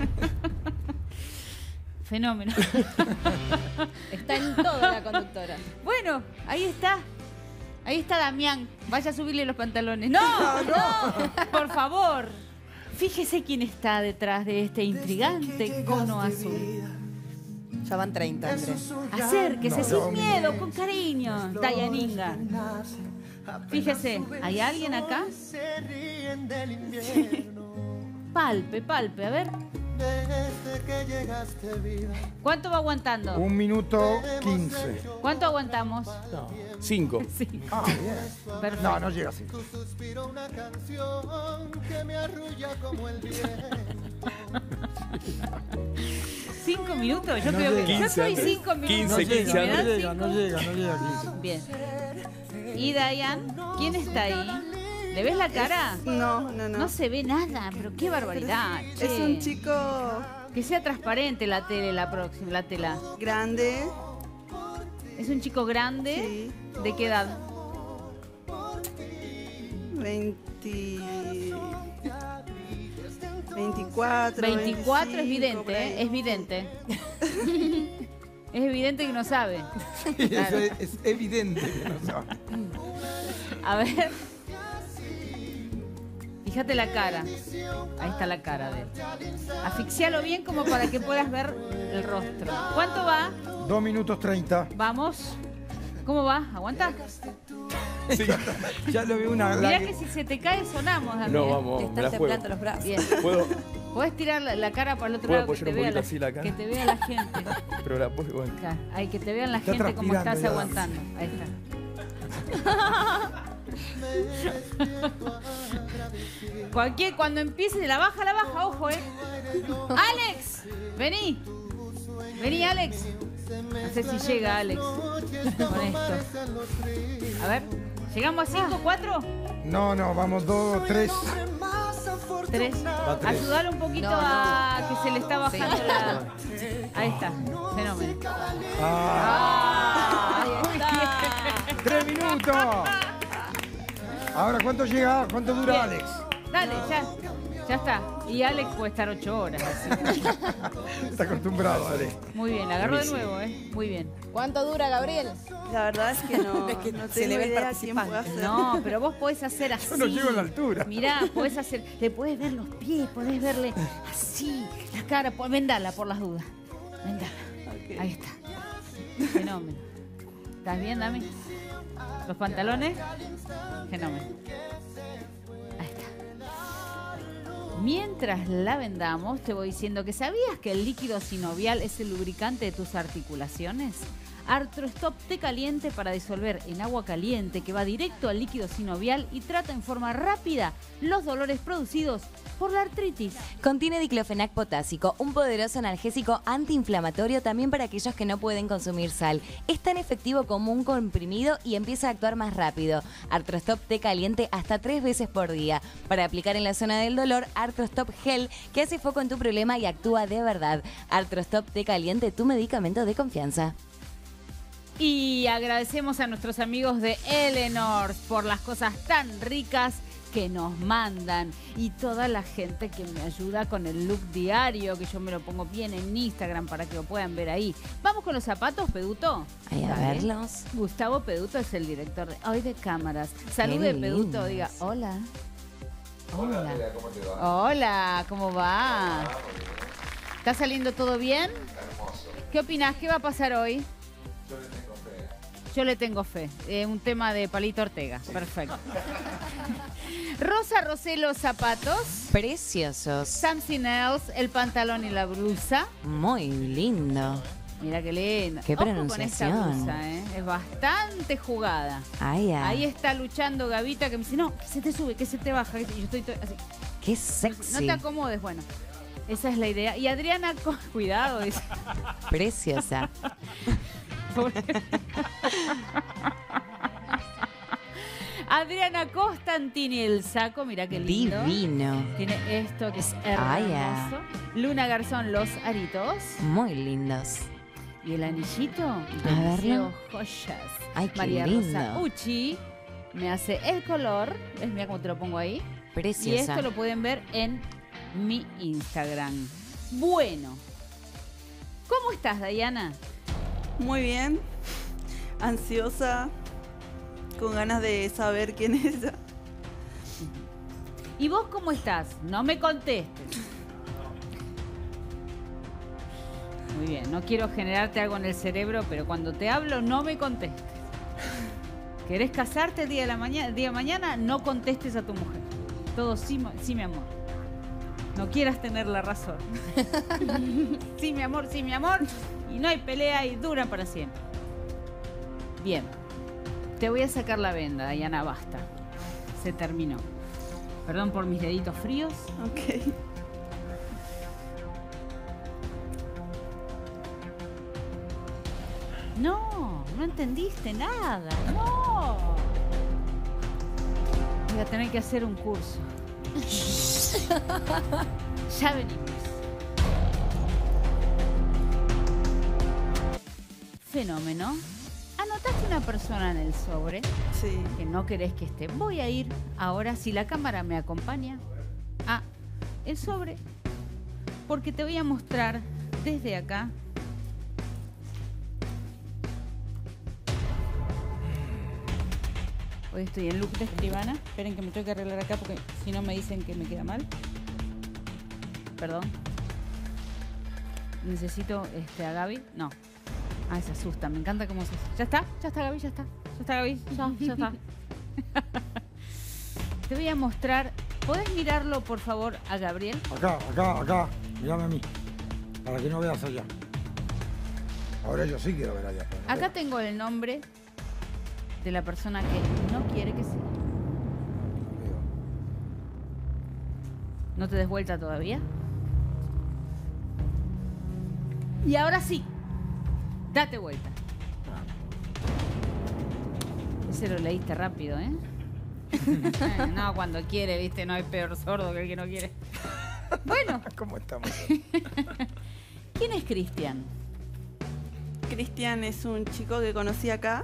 Fenómeno. Está en todo la conductora. Bueno, ahí está. Ahí está Damián. Vaya a subirle los pantalones. ¡No! ¡No! Por favor. Fíjese quién está detrás de este intrigante cono azul. Ya van treinta, Andrés. Acérquese No, sin no, miedo, con cariño, Dayaninga. Fíjese, ¿hay alguien acá? Se ríen del invierno. Palpe, palpe, a ver. Desde que llegaste, vida. ¿Cuánto va aguantando? Un minuto quince. ¿Cuánto aguantamos? Cinco. Sí. Ah, bien. Perfecto. No, no llega así. Tu suspiro, una canción que me arrulla como el viento. ¿Cinco minutos? Yo No creo que llega. yo estoy quince, cinco minutos. quince, ¿Me quince, dan No Andrés. llega, cinco? no llega, no llega a quince. Bien. ¿Y Dayan? ¿Quién está ahí? ¿Le ves la cara? No, no, no. No se ve nada, pero qué barbaridad. Es che. un chico Que sea transparente la tele, la próxima, la tela. grande. Es un chico grande. Sí. ¿De qué edad? veinte... veinticuatro. veinticuatro es veinticinco, vidente, por ahí. ¿eh? Es vidente. Es evidente que no sabe. Eso Claro. es, es evidente que no sabe. A ver. Fíjate la cara. Ahí está la cara de él. Asfixialo bien como para que puedas ver el rostro. ¿Cuánto va? Dos minutos treinta. Vamos. ¿Cómo va? ¿Aguanta? Ya lo veo una. Mirá la- que si se te cae sonamos. Damián. No, vamos, Te me la están juego. temblando los brazos. Bien. Puedo, Puedes tirar la, la cara para el otro ¿Puedo lado que apoyar te, un vea poquito la, así la cara? que te vea la gente. pero la puedo, bueno. Acá. Ay, que te vean la Está gente como transpirando estás ya. aguantando. Ahí está. Cualquier, cuando empiece, la baja, la baja, ojo, eh. Alex, vení. Vení, Alex. No sé si llega Alex con esto. A ver, ¿llegamos a cinco, cuatro? No, no, vamos dos, tres. Tres. Va tres. Ayudar un poquito No, no. a que se le está bajando la... Ahí está, fenómeno. Ah, Ahí está. ¡Tres minutos! Ahora, ¿cuánto llega? ¿Cuánto dura Bien. Alex? Dale, ya. Ya está. Y Alex puede estar ocho horas. así. Está acostumbrado, Alex. Muy bien, la agarró de Sí. nuevo, ¿eh? Muy bien. ¿Cuánto dura, Gabriel? La verdad es que no, Es que no se le tengo ve el idea quién puede participante. hacer. No, pero vos podés hacer así. Yo no llego a la altura. Mirá, podés hacer, le podés ver los pies, podés verle así, la cara, po- vendala por las dudas. Vendala. Ahí está. Fenómeno. ¿Estás bien, Dami? ¿Los pantalones? Fenómeno. Ahí está. Mientras la vendamos, te voy diciendo que ¿sabías que el líquido sinovial es el lubricante de tus articulaciones? Arthrostop té caliente para disolver en agua caliente que va directo al líquido sinovial y trata en forma rápida los dolores producidos por la artritis. Contiene diclofenac potásico, un poderoso analgésico antiinflamatorio también para aquellos que no pueden consumir sal. Es tan efectivo como un comprimido y empieza a actuar más rápido. Arthrostop té caliente hasta tres veces por día. Para aplicar en la zona del dolor, Arthrostop Gel, que hace foco en tu problema y actúa de verdad. Arthrostop té caliente, tu medicamento de confianza. Y agradecemos a nuestros amigos de Eleanor por las cosas tan ricas que nos mandan y toda la gente que me ayuda con el look diario, que yo me lo pongo bien en Instagram para que lo puedan ver ahí. Vamos con los zapatos, Peduto. Ahí a Dale. verlos. Gustavo Peduto es el director de hoy de cámaras. Salude, Qué Peduto, lindos. diga hola. Hola, Hola. Andrea, ¿cómo te va? Hola, ¿cómo va? ¿Está saliendo todo bien? Hermoso. ¿Qué opinás? ¿Qué va a pasar hoy? Yo le tengo fe. Yo le tengo fe. Eh, un tema de Palito Ortega. Perfecto. Rosa Rosé, los zapatos. Preciosos. Something Else, el pantalón y la blusa. Muy lindo. Mira qué lindo. Qué Ojo con esta pronunciación. blusa, ¿eh? Es bastante jugada. Ay, ay. Ahí está luchando Gavita que me dice, no, que se te sube, que se te baja. Y yo estoy to- así. Qué No sexy. te acomodes, bueno. Esa es la idea. Y Adriana, co- cuidado, dice. Preciosa. Adriana Costantini, el saco, mira qué lindo. Divino. Tiene esto que es Ay, hermoso. Luna Garzón, los aritos. Muy lindos. Y el anillito, A Deseo verlo. Joyas. Ay, qué María lindo. Rosa Uchi me hace el color. ¿Ves? Mira cómo te lo pongo ahí. Preciosa. Y esto lo pueden ver en mi Instagram. Bueno. ¿Cómo estás, Dayana? Muy bien. Ansiosa. Con ganas de saber quién es ella. ¿Y vos cómo estás? No me contestes. Muy bien, no quiero generarte algo en el cerebro, pero cuando te hablo no me contestes. ¿Querés casarte el día de la mañana, el día de mañana? No contestes a tu mujer. Todo sí, mo- sí, mi amor. No quieras tener la razón. Sí, mi amor, sí, mi amor. Y no hay pelea y dura para siempre. Bien. Te voy a sacar la venda, Dayana, basta. Se terminó. Perdón por mis deditos fríos. Ok. No, no entendiste nada. No. Voy a tener que hacer un curso. Ya venimos. Fenómeno. ¿Anotaste una persona en el sobre? Sí. Que no querés que esté. Voy a ir ahora, si la cámara me acompaña, a el sobre. Porque te voy a mostrar desde acá. Hoy estoy en look de escribana. Esperen que me tengo que arreglar acá porque si no me dicen que me queda mal. Perdón. Necesito este, a Gaby. No. Ah, se asusta. Me encanta cómo se asusta. ¿Ya está? ¿Ya está, Gaby? ¿Ya está? ¿Ya está, Gaby? Ya, ya está. Te voy a mostrar. ¿Podés mirarlo, por favor, a Gabriel? Acá, acá, acá. Mírame a mí. Para que no veas allá. Ahora yo sí quiero ver allá. pero no Acá veo. tengo el nombre de la persona que no quiere que sea. ¿No te des vuelta todavía? Y ahora sí, date vuelta. Ese lo leíste rápido, ¿eh? Eh, no, cuando quiere, viste, no hay peor sordo que el que no quiere. Bueno. ¿Cómo estamos? ¿Quién es Cristian? Cristian es un chico que conocí acá.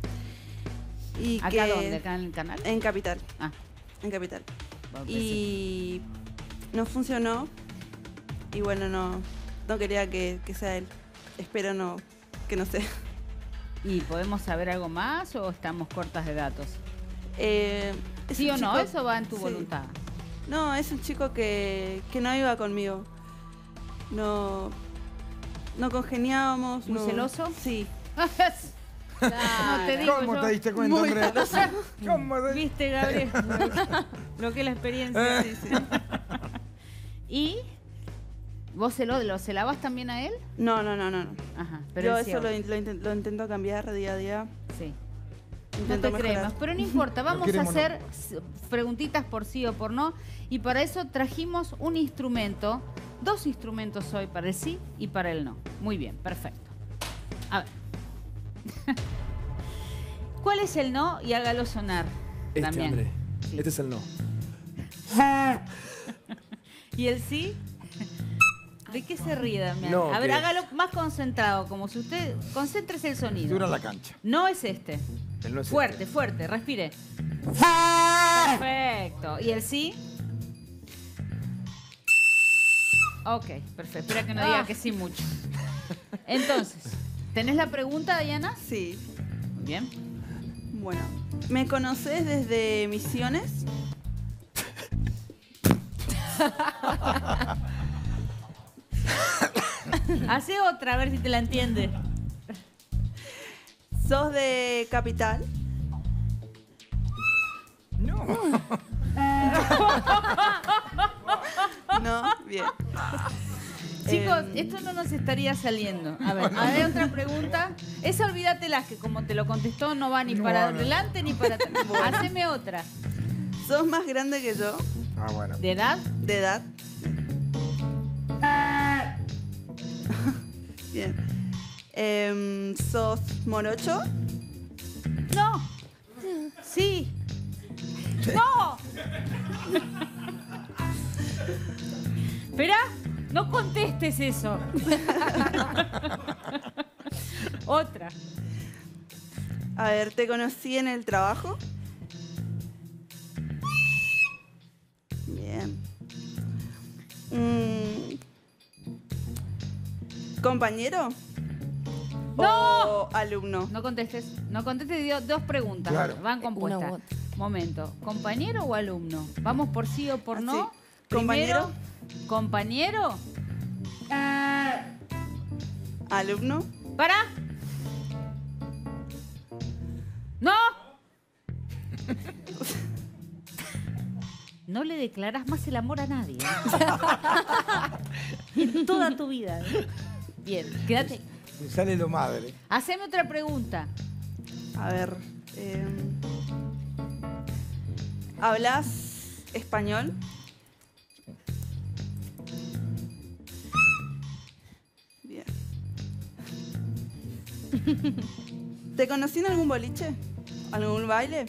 Y ¿Acá que dónde? ¿Acá en el canal? En Capital. Ah. En Capital. Bueno, Y no funcionó. Y bueno, no, no quería que, que sea él. Espero no, que no sea. ¿Y podemos saber algo más o estamos cortas de datos? Eh, es ¿Sí un o no? chico- Eso va en tu sí. voluntad. No, es un chico que, que no iba conmigo. No, no congeniábamos. ¿Muy no- celoso? Sí. No te digo ¿Cómo yo. te diste cuenta, Muy Andrea? celoso. ¿Cómo te- ¿Viste, Gabriel? Lo que es la experiencia. Sí, sí. ¿Y vos se lo, lo celabas también a él? No, no, no, no. no. Ajá, pero Yo él sí eso lo, ahora. in- lo inten- lo intento cambiar día a día. Sí. No Intento te mejorar. creemos, pero no importa, vamos a queremos, no. hacer s- preguntitas por sí o por no y para eso trajimos un instrumento, dos instrumentos hoy para el sí y para el no. Muy bien, perfecto. A ver. ¿Cuál es el no? Y hágalo sonar. Este, también. André. Sí. Este es el no. ¿Y el sí? ¿De qué se ríe, Damián? No, a ver, que- hágalo más concentrado, como si usted... Concéntrese el sonido. Dura la cancha. No es este. El no es Fuerte, fuerte, respire. Perfecto. ¿Y el sí? Ok, perfecto. Espera que no diga Ah. que sí mucho. Entonces, ¿tenés la pregunta, Diana? Sí. Muy bien. Bueno, ¿me conoces desde Misiones? Hace otra, a ver si te la entiende. ¿Sos de Capital? No. No, bien. Chicos, Em, esto no nos estaría saliendo. A ver, a ver otra pregunta. Esa olvídatelas que como te lo contestó no va ni No, para no. adelante ni para atrás. Haceme otra. ¿Sos más grande que yo? Ah, bueno. ¿De edad? ¿De edad? Bien. Em, ¿Sos morocho? No. Sí. No. Espera, no contestes eso. Otra. A ver, ¿te conocí en el trabajo? Bien. Mm, ¿Compañero? ¡No! ¿O alumno? No contestes. No contestes, dio dos preguntas. Claro. Van compuestas. Una u otra. Momento. ¿Compañero o alumno? ¿Vamos por sí o por Ah, no? sí. ¿Compañero? Primero, ¿compañero? ¿Alumno? ¿Para? ¡No! No le declaras más el amor a nadie. ¿eh? En toda tu vida. ¿eh? Bien, quédate. Me sale lo madre. Haceme otra pregunta. A ver. em, ¿Hablas español? Bien. ¿Te conocí en algún boliche? ¿Algún baile?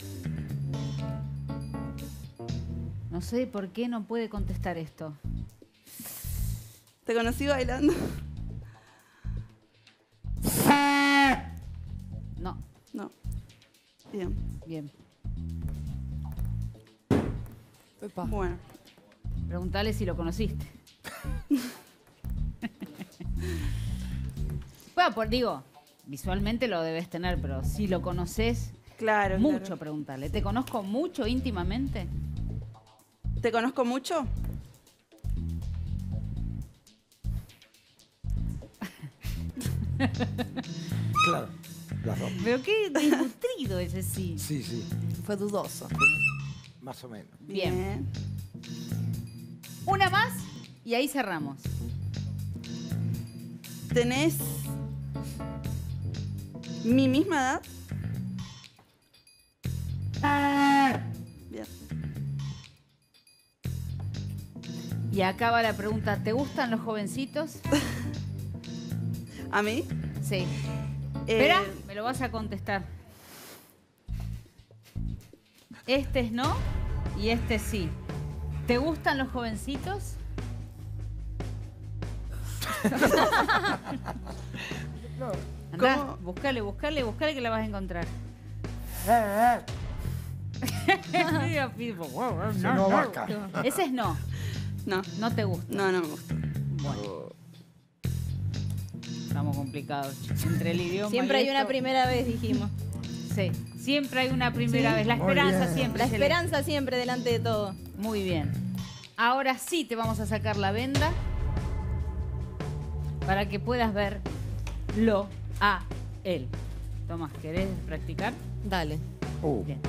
No sé por qué no puede contestar esto. ¿Te conocí bailando? No, No. Bien. bien. Bueno. Preguntale si lo conociste. Bueno, por digo, visualmente lo debes tener, pero si lo conoces, Claro. mucho claro. preguntarle. ¿Te conozco mucho íntimamente? ¿Te conozco mucho? Claro. Las dos. Pero qué desnutrido ese sí. Sí, sí. Fue dudoso. Más o menos. Bien. Una más y ahí cerramos. ¿Tenés mi misma edad? Bien. Y acaba la pregunta, ¿te gustan los jovencitos? ¿A mí? Sí. Eh, Espera, me lo vas a contestar. Este es no y este sí. ¿Te gustan los jovencitos? Andá, ¿Cómo? buscale, buscale, buscale que la vas a encontrar. Diga, Pipo, wow, wow, Se no vaca. Ese es no. No. No te gusta. No, no me gusta. Bueno. Estamos complicados, chicos. Entre el idioma Siempre y hay una esto. primera vez, dijimos. Sí, siempre hay una primera Sí. vez. La Muy esperanza bien. siempre. La Celeste. esperanza siempre delante de todo. Muy bien. Ahora sí te vamos a sacar la venda para que puedas verlo a él. Tomás, ¿querés practicar? Dale. Uh, Bien.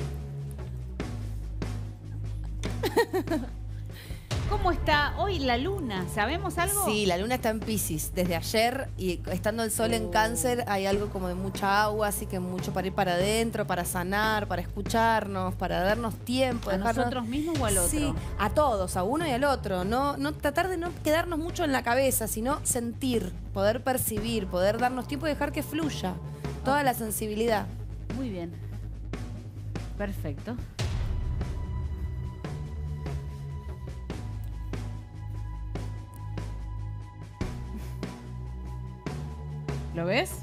¿Cómo está hoy la luna? ¿Sabemos algo? Sí, la luna está en Piscis desde ayer y estando el sol en Cáncer hay algo como de mucha agua, así que mucho para ir para adentro, para sanar, para escucharnos, para darnos tiempo. ¿A dejarnos- nosotros mismos o al otro? Sí, a todos, a uno y al otro. No, no tratar de no quedarnos mucho en la cabeza, sino sentir, poder percibir, poder darnos tiempo y dejar que fluya toda la sensibilidad. Muy bien. Perfecto. ¿Lo ves?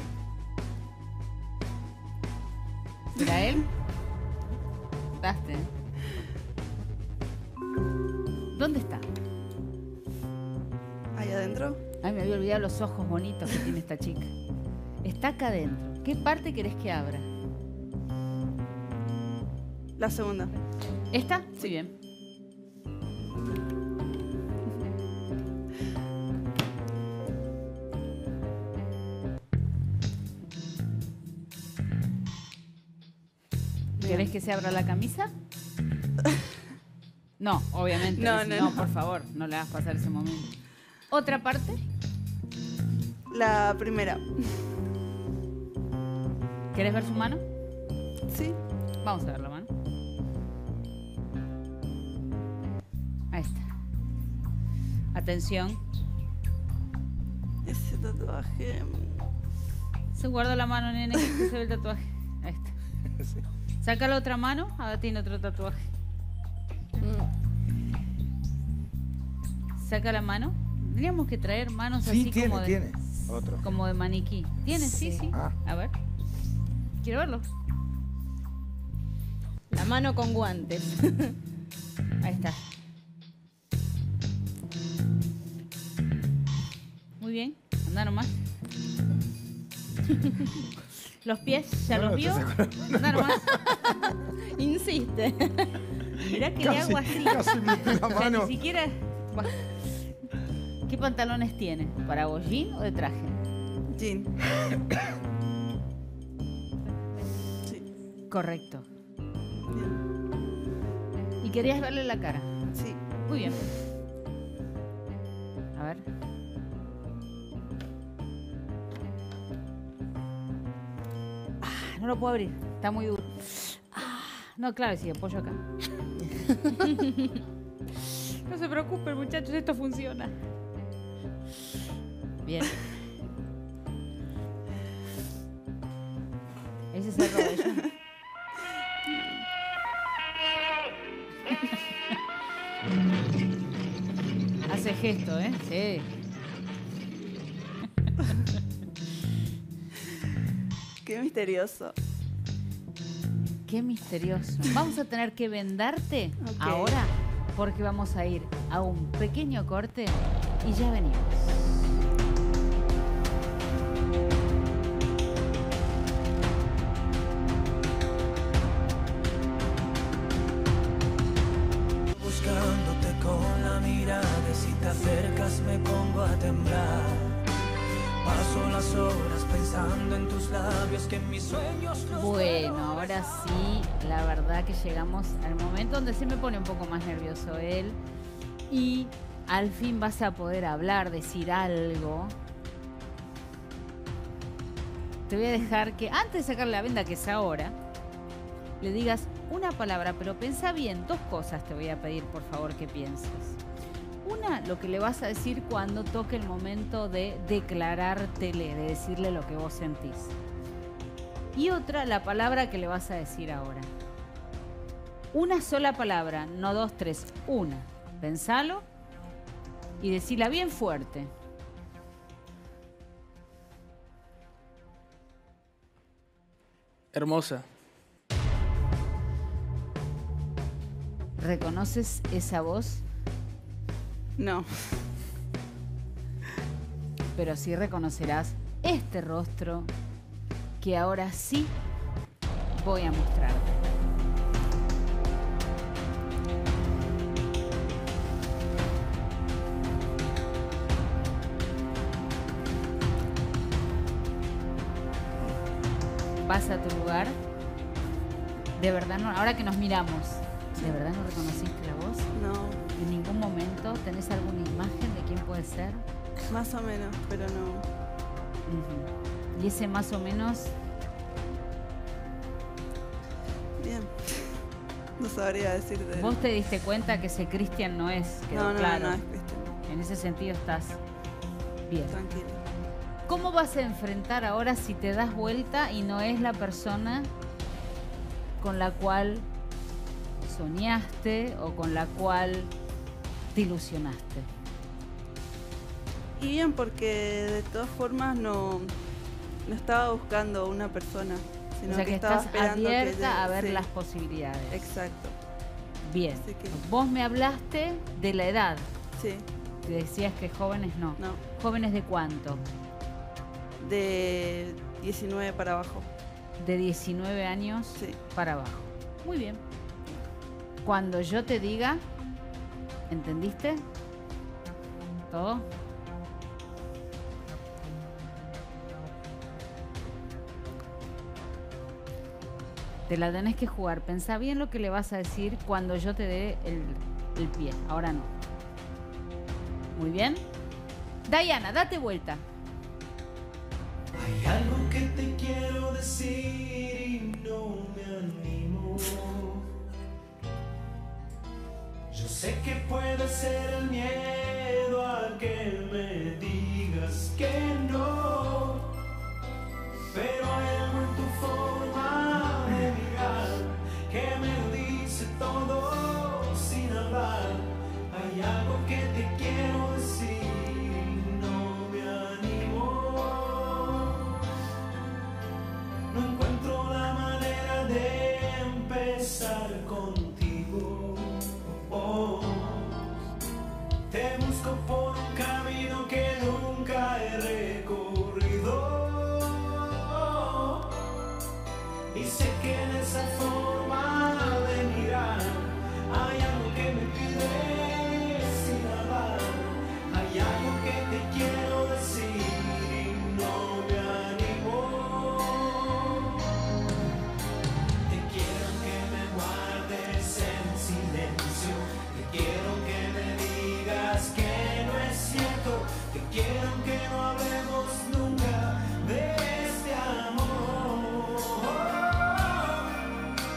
¿Será él? Daste. ¿Dónde está? Ahí adentro. Ay, me había olvidado los ojos bonitos que tiene esta chica. Está acá adentro. ¿Qué parte querés que abra? La segunda. ¿Esta? Sí, bien. ¿Querés que se abra la camisa? No, obviamente. No, si no, no, no. por favor, no le hagas pasar ese momento. ¿Otra parte? La primera. ¿Querés ver su mano? Sí. Vamos a ver la mano. Ahí está. Atención. Ese tatuaje. Se guarda la mano, nene, que se ve el tatuaje. Ahí está. sí. Saca la otra mano, ahora tiene otro tatuaje. Saca la mano. Tendríamos que traer manos Sí, así tiene, como de, tiene. Otro. como de maniquí. ¿Tiene? Sí, sí. Sí. Ah. A ver. Quiero verlo. La mano con guantes. Ahí está. Muy bien. Anda nomás. Los pies, ¿ya No, los no, vio? te saco Anda nomás. Insiste. Mirá que le Casi- hago así. casi metí la O sea, mano. ni siquiera. Buah. ¿Qué pantalones tiene? ¿Para vos jean o de traje? Jean. Sí. Correcto. Bien. ¿Y querías verle la cara? Sí. Muy bien. A ver. Ah, no lo puedo abrir. Está muy duro. Ah, no, claro, sí, apoyo acá. No se preocupen, muchachos, esto funciona. Bien. Ese es el rollo. Hace gesto, ¿eh? Sí. Qué misterioso. Qué misterioso. Vamos a tener que vendarte Ok. ahora porque vamos a ir a un pequeño corte y ya venimos. Buscándote con la mirada, y si te acercas me pongo a temblar. Paso las horas pensando en tus labios, que en mis sueños los Bueno, ahora sí, la verdad que llegamos al momento donde se me pone un poco más nervioso él y al fin vas a poder hablar, decir algo. Te voy a dejar que antes de sacar la venda, que es ahora, le digas una palabra, pero pensá bien, dos cosas te voy a pedir, por favor, que pienses. Una, lo que le vas a decir cuando toque el momento de declarártele, de decirle lo que vos sentís. Y otra, la palabra que le vas a decir ahora. Una sola palabra, no dos, tres, una. Pensalo y decila bien fuerte. Hermosa. ¿Reconoces esa voz? No. Pero sí reconocerás este rostro que ahora sí voy a mostrarte. Vas a tu lugar. De verdad, no, ahora que nos miramos, ¿de verdad no reconociste la voz? No. ¿En ningún momento tenés alguna imagen de quién puede ser? Más o menos, pero no. Uh-huh. Y ese más o menos, Bien. No sabría decirte. vos te diste cuenta que ese Cristian no es, quedó No, no, claro. no es Cristian. En ese sentido estás bien. Tranquilo. ¿Cómo vas a enfrentar ahora si te das vuelta y no es la persona con la cual soñaste o con la cual te ilusionaste? Y bien, porque de todas formas no, no estaba buscando una persona, sino O sea que, que estaba estás esperando que abierta llegue, a ver sí. las posibilidades. Exacto. Bien. Así que- Vos me hablaste de la edad. Sí. Te decías que jóvenes no. No. ¿Jóvenes de cuánto? De diecinueve para abajo. De diecinueve años Sí. para abajo. Muy bien. Cuando yo te diga, ¿entendiste? ¿Todo? Te la tenés que jugar. Pensá bien lo que le vas a decir cuando yo te dé el, el pie. Ahora no. Muy bien. Diana, date vuelta. Hay algo que te quiero decir y no me animo. Yo sé que puede ser el miedo a que me digas que no, pero hay algo en tu forma de mirar que me lo dice todo sin hablar. Hay algo que te quiero decir y no me animo. No encuentro la manera de empezar contigo. Oh, te busco por un camino que nunca he recorrido. Y sé que en esa forma de mirar hay algo que me pide sin hablar. Hay algo que te quiero decir y no me animo. Te quiero que me guardes en silencio. Te quiero que me digas que no es cierto. Te quiero que no hablemos nunca de este amor.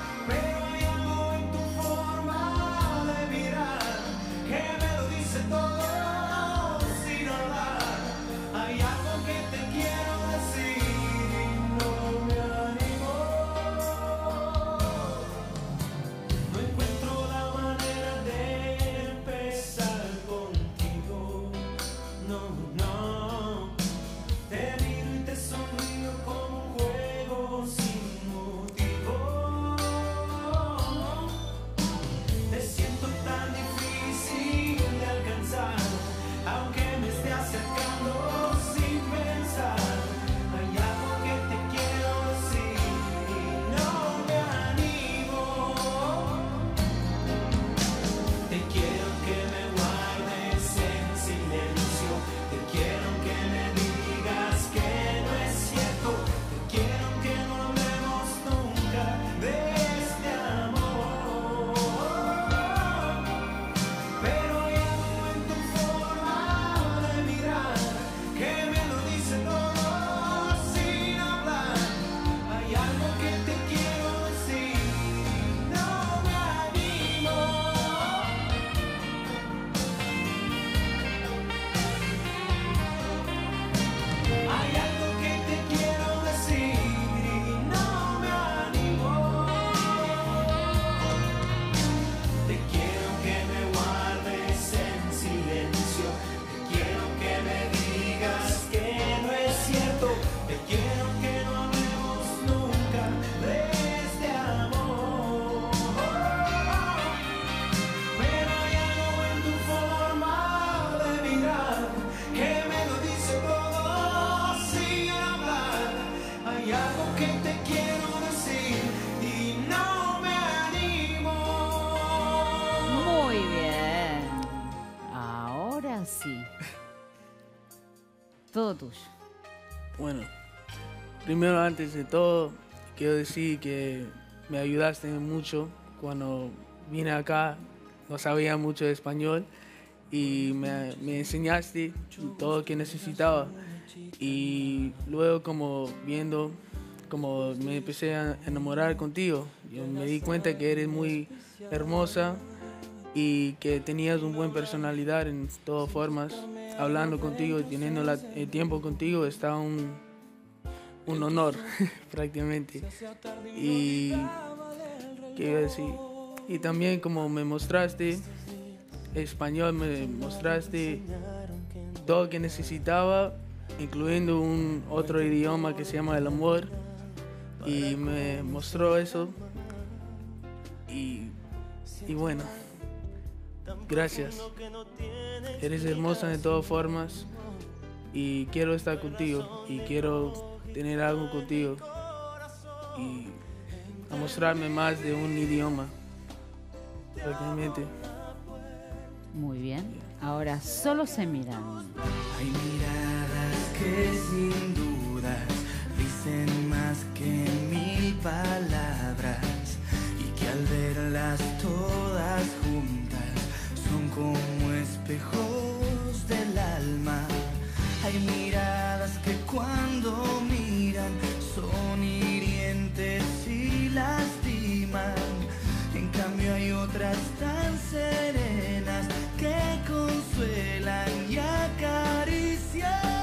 sí. Todo tuyo. Bueno, primero antes de todo, quiero decir que me ayudaste mucho cuando vine acá. No sabía mucho de español y me, me enseñaste todo lo que necesitaba. Y luego como viendo, como me empecé a enamorar contigo, yo me di cuenta que eres muy hermosa y que tenías una buena personalidad en todas formas. Hablando contigo, teniendo la- el tiempo contigo, está un, un honor prácticamente. Y ¿qué iba a decir? Y también como me mostraste español, me mostraste todo lo que necesitaba, incluyendo un otro idioma que se llama el amor. Y me mostró eso. Y, y bueno, gracias. Eres hermosa de todas formas y quiero estar contigo y quiero tener algo contigo y a mostrarme más de un idioma. Prácticamente. Muy bien. Ahora solo se miran. Hay miradas que sin dudas dicen más que mil palabras y que al verlas todas juntas son como espejos del alma. Hay miradas que cuando miran son hirientes y lastiman. En cambio hay otras tan serenas que consuelan y acarician.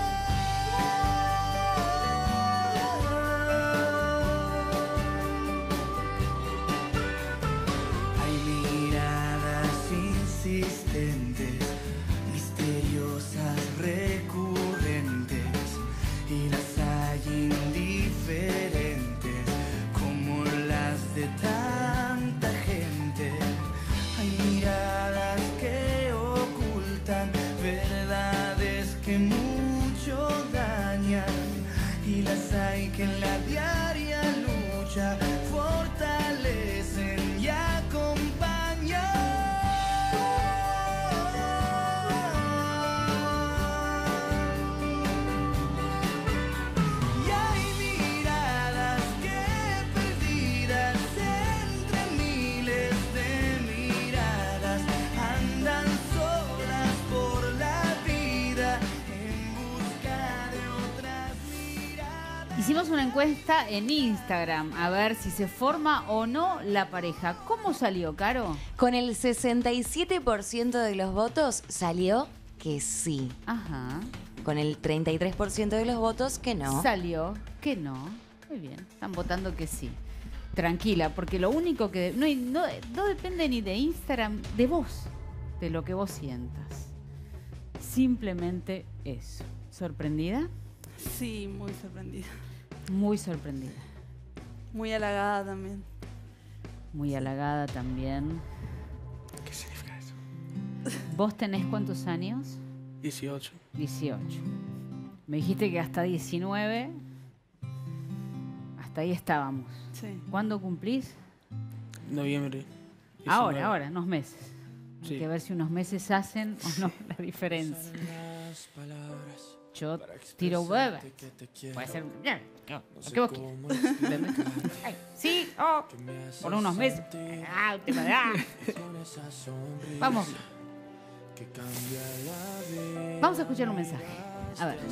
Hay miradas insistentes, misteriosas, recurrentes, y las hay indiferentes como las de tanta gente. Hay miradas que ocultan verdades que mucho dañan, y las hay que en la diaria lucha fortalecen y acompañan. Y hay miradas que perdidas entre miles de miradas andan solas por la vida en busca de otras miradas. Hicimos una encuesta en Instagram a ver si se forma o no la pareja. ¿Cómo salió, Caro? Con el sesenta y siete por ciento de los votos salió que sí. Ajá. Con el treinta y tres por ciento de los votos que no. Salió que no. Muy bien, están votando que sí. Tranquila, porque lo único que... No, hay- no, no depende ni de Instagram, de vos, de lo que vos sientas. Simplemente eso. ¿Sorprendida? Sí, muy sorprendida. Muy sorprendida. Muy halagada también. Muy halagada también. ¿Qué significa eso? ¿Vos tenés cuántos años? dieciocho. dieciocho. Me dijiste que hasta diecinueve. Hasta ahí estábamos. Sí. ¿Cuándo cumplís? Noviembre. Ahora, diecinueve. ahora, unos meses. Hay Sí. que ver si unos meses hacen o no la diferencia. Yo tiro bebé. Puede ser. ya, ya, lo que vos quieras. ¿Entendés? Ay, sí, oh, por unos meses. Ah, te va a- Vamos. Vamos a escuchar un mensaje. A ver.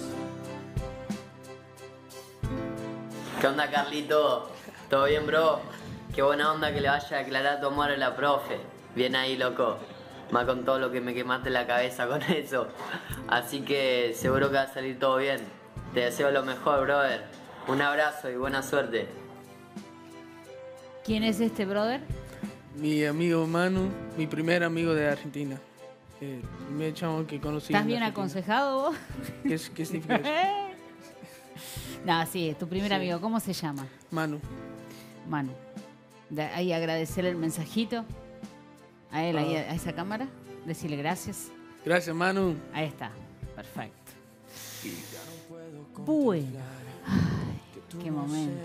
¿Qué onda, Carlito? ¿Todo bien, bro? Qué buena onda que le vaya a aclarar tu amor a la profe. Bien ahí, loco. Más con todo lo que me quemaste la cabeza con eso. Así que seguro que va a salir todo bien. Te deseo lo mejor, brother. Un abrazo y buena suerte. ¿Quién es este brother? Mi amigo Manu, mi primer amigo de Argentina. El primer chavo que conocí. ¿Estás en bien Argentina. aconsejado vos? ¿Qué, es- qué significa eso? No, sí, es tu primer Sí. amigo. ¿Cómo se llama? Manu. Manu. De ahí agradecerle el mensajito. A él, ahí, Ah. a esa cámara. Decirle gracias. Gracias, Manu. Ahí está. Perfecto. Bueno. Ay, qué momento.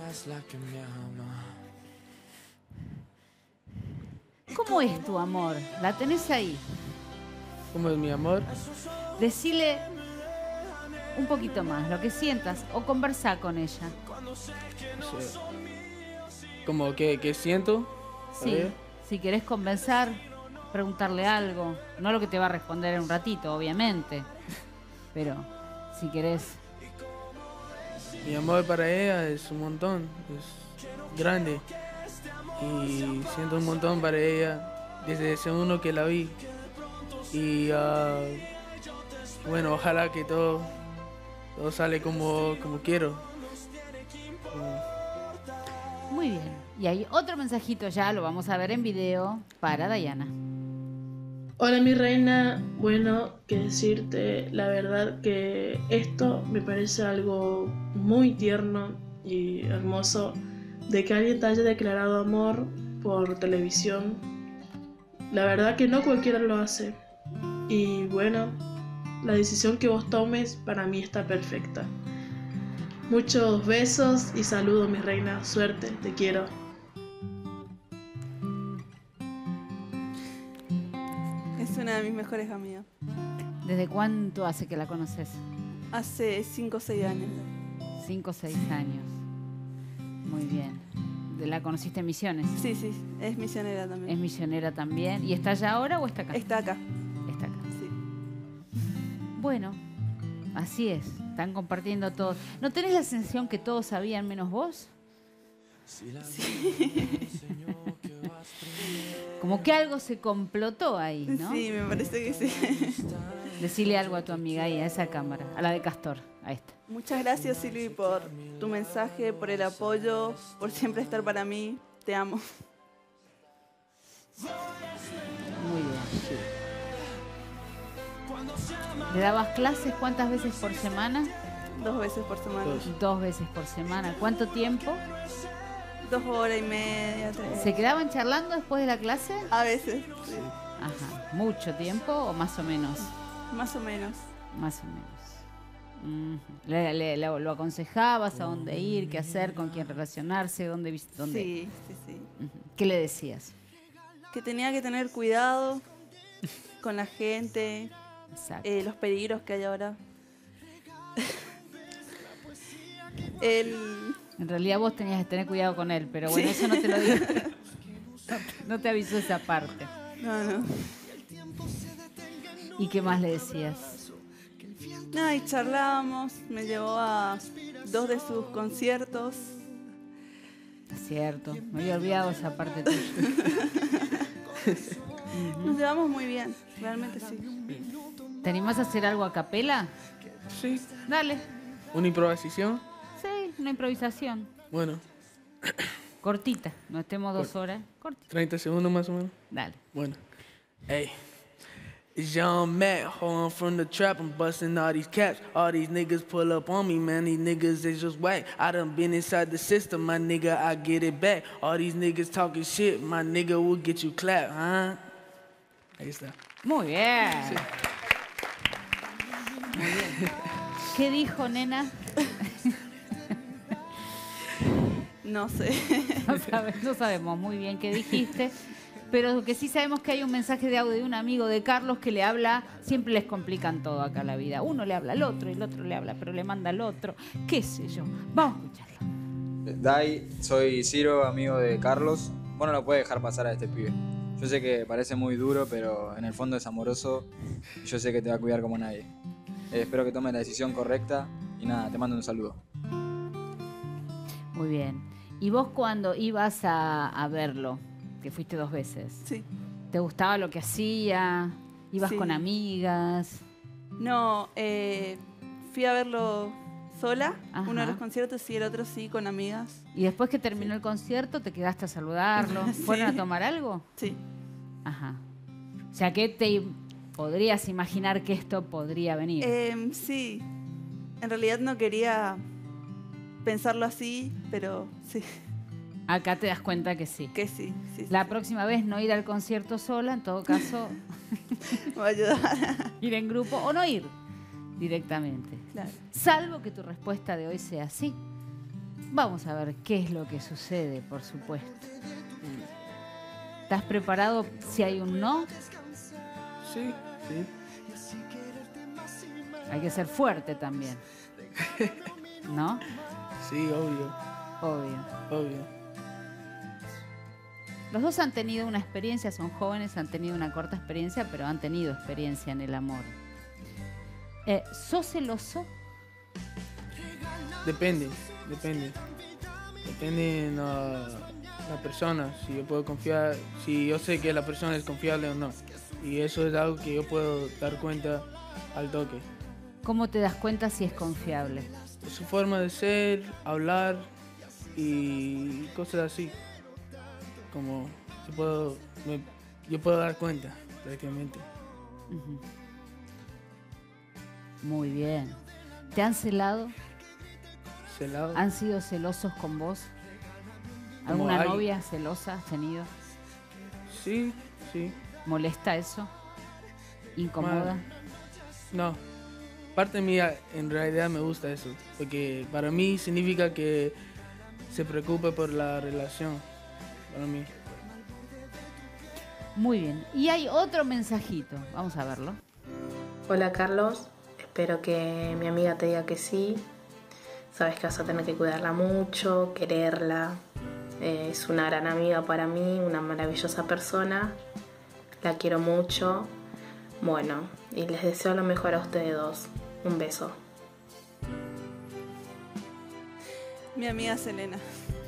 ¿Cómo es tu amor? ¿La tenés ahí? ¿Cómo es mi amor? Decile un poquito más, lo que sientas, o conversá con ella. Sí. ¿Cómo que, que siento? Sí, ¿Sabes? si querés conversar, preguntarle algo. No lo que te va a responder en un ratito, obviamente. Pero si querés... Mi amor para ella es un montón, es grande. Y siento un montón para ella desde el segundo que la vi. Y ah, bueno, ojalá que todo, todo sale como, como quiero. Muy bien. Y hay otro mensajito ya, lo vamos a ver en video, para Dayana. Hola mi reina, bueno, que decirte la verdad que esto me parece algo muy tierno y hermoso de que alguien te haya declarado amor por televisión. La verdad que no cualquiera lo hace y bueno, la decisión que vos tomes para mí está perfecta. Muchos besos y saludos mi reina, suerte, te quiero. Es una de mis mejores amigas. ¿Desde cuánto hace que la conoces? Hace cinco o seis años. Cinco o seis años. Muy bien. ¿De ¿La conociste en Misiones? Sí, sí, es misionera también. ¿Es misionera también? ¿Y está allá ahora o está acá? Está acá. Está acá. Sí. Bueno, así es. Están compartiendo todos. ¿No tenés la sensación que todos sabían menos vos? Sí. Como que algo se complotó ahí, ¿no? Sí, me parece que sí. Decile algo a tu amiga ahí, a esa cámara, a la de Castor, a esta. Muchas gracias, Silvi, por tu mensaje, por el apoyo, por siempre estar para mí. Te amo. Muy bien. ¿Le dabas clases cuántas veces por semana? Dos veces por semana. Dos, Dos veces por semana. ¿Cuánto tiempo? Dos horas y media, tres. ¿Se quedaban charlando después de la clase? A veces, sí. Ajá. ¿Mucho tiempo o más o menos? Más o menos. Más o menos. Mm. ¿Le, le- lo, lo aconsejabas a dónde ir, qué hacer, con quién relacionarse, dónde... vis- dónde? Sí, sí, sí. Ujú. ¿Qué le decías? Que tenía que tener cuidado con la gente, eh, los peligros que hay ahora. El... En realidad vos tenías que tener cuidado con él, pero bueno, Sí. eso no te lo digo. No te- No te avisó esa parte. No, no. ¿Y qué más le decías? Nada, y charlábamos, me llevó a dos de sus conciertos. Es cierto, me había olvidado esa parte tuya. Nos llevamos muy bien, realmente sí. ¿Te animás a hacer algo a capela? Sí. Dale. ¿Una improvisación? Sí, una improvisación. Bueno, Cortita, no estemos dos horas. Cortita. treinta segundos más o menos. Dale. Bueno. Hey. It's Young Matt, ho, I'm from the trap, I'm busting all these caps. All these niggas pull up on me, man, these niggas is just whack. I done been inside the system, my nigga, I get it back. All these niggas talking shit, my nigga will get you clapped, huh? Ahí está. Muy bien. Muy bien. ¿Qué dijo, nena? No sé. No, sabe- no sabemos muy bien qué dijiste, pero que sí sabemos que hay un mensaje de audio de un amigo de Carlos que le habla, siempre les complican todo acá la vida. Uno le habla al otro y el otro le habla, pero le manda al otro. ¿Qué sé yo? Vamos a escucharlo. Dai, soy Ciro, amigo de Carlos. Bueno, no puede dejar pasar a este pibe. Yo sé que parece muy duro, pero en el fondo es amoroso y yo sé que te va a cuidar como nadie. Eh, espero que tomes la decisión correcta y nada, te mando un saludo. Muy bien. ¿Y vos cuando ibas a, a verlo, que fuiste dos veces? Sí. ¿Te gustaba lo que hacía? ¿Ibas Sí. con amigas? No, eh, fui a verlo sola, Ajá. uno de los conciertos, y el otro sí, con amigas. Y después que terminó el concierto, ¿te quedaste a saludarlo? Sí. ¿Fueron a tomar algo? Sí. Ajá. O sea, ¿qué te podrías imaginar que esto podría venir? Em, sí, en realidad no quería pensarlo así, pero sí, Acá te das cuenta que sí. que sí. sí, sí. La próxima vez no ir al concierto sola, en todo caso, Me va a ayudar. ir en grupo o no ir directamente. Claro. Salvo que tu respuesta de hoy sea sí. Vamos a ver qué es lo que sucede, por supuesto. ¿Estás preparado si hay un no? Sí. ¿sí? Hay que ser fuerte también. ¿No? Sí, obvio. Obvio. Obvio. Los dos han tenido una experiencia, son jóvenes, han tenido una corta experiencia, pero han tenido experiencia en el amor. Eh, ¿Sos celoso? Depende, depende. Depende de la, la persona, si yo puedo confiar, si yo sé que la persona es confiable o no. Y eso es algo que yo puedo dar cuenta al toque. ¿Cómo te das cuenta si es confiable? Su forma de ser, hablar y cosas así. Como yo puedo, me, yo puedo dar cuenta, prácticamente. Uh-huh. Muy bien. ¿Te han celado? ¿Celado? ¿Han sido celosos con vos? Como ¿Alguna alguien- novia celosa has tenido? Sí, sí. ¿Molesta eso? ¿Incomoda? Ma- No. Parte mía, en realidad me gusta eso. Porque para mí significa que se preocupa por la relación. Para mí. Muy bien. Y hay otro mensajito. Vamos a verlo. Hola Carlos, espero que mi amiga te diga que sí. Sabes que vas a tener que cuidarla mucho, quererla. Eh, es una gran amiga para mí, una maravillosa persona. La quiero mucho. Bueno, y les deseo lo mejor a ustedes dos. Un beso. Mi amiga Selena,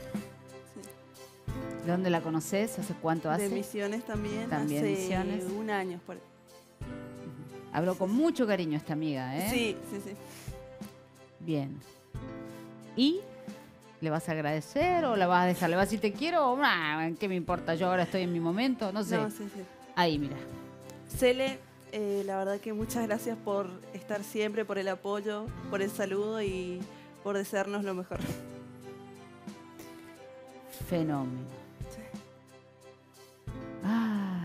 ¿De dónde la conoces? ¿Hace cuánto hace? de Misiones también, También hace Misiones. un año. Por... Habló con mucho cariño esta amiga, ¿eh? Sí, sí, sí. Bien. ¿Y le vas a agradecer o la vas a dejar? ¿Le vas a decir te quiero o nah, qué me importa? Yo ahora estoy en mi momento, no sé. No, sí, sí. Ahí, mira. Cele, eh, la verdad que muchas gracias por estar siempre, por el apoyo, por el saludo y por desearnos lo mejor. Fenómeno. Ah,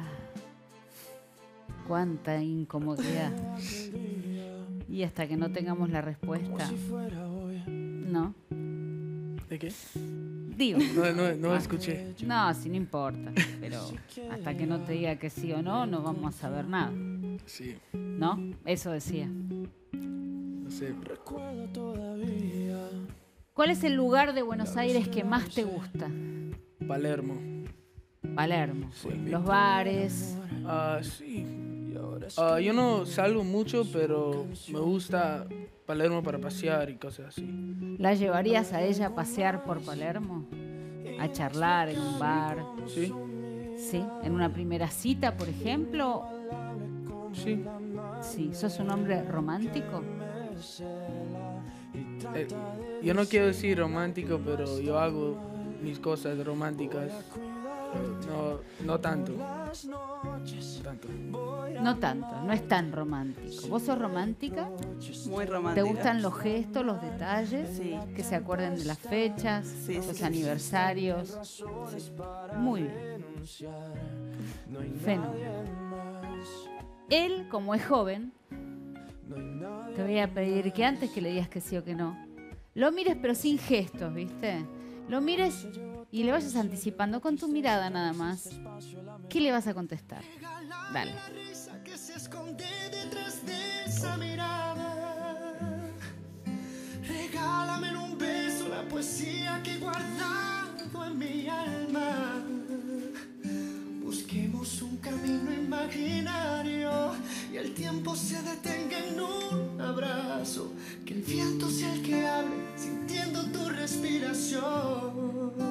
cuánta incomodidad. Y hasta que no tengamos la respuesta. No. ¿De qué? Digo. No, no, no Ah, escuché. No, sí, no importa. Pero hasta que no te diga que sí o no, no vamos a saber nada. Sí. ¿No? Eso decía. No sé. ¿Cuál es el lugar de Buenos Aires que más te gusta? Palermo. Palermo. Los bares. Ah, sí. Ah, yo no salgo mucho, pero me gusta Palermo para pasear y cosas así. ¿La llevarías a ella a pasear por Palermo? ¿A charlar en un bar? Sí. ¿Sí? ¿En una primera cita, por ejemplo? Sí. Sí. ¿Sos un hombre romántico? Eh, yo no quiero decir romántico, pero yo hago mis cosas románticas. No, no tanto. tanto. No tanto, no es tan romántico. ¿Vos sos romántica? Muy romántica. ¿Te gustan los gestos, los detalles? Sí. Que se acuerden de las fechas, Sí, los sí. aniversarios. Muy bien. Fenómeno. Él, como es joven, te voy a pedir que antes que le digas que sí o que no, lo mires pero sin gestos, ¿viste? Lo mires y le vayas anticipando con tu mirada nada más. ¿Qué le vas a contestar? Dale. Que se esconde detrás de esa mirada. Regálame un beso la poesía que he guardado en mi alma. Busquemos un camino imaginario y el tiempo se detenga en un abrazo. Que el viento sea el que hable sintiendo tu respiración.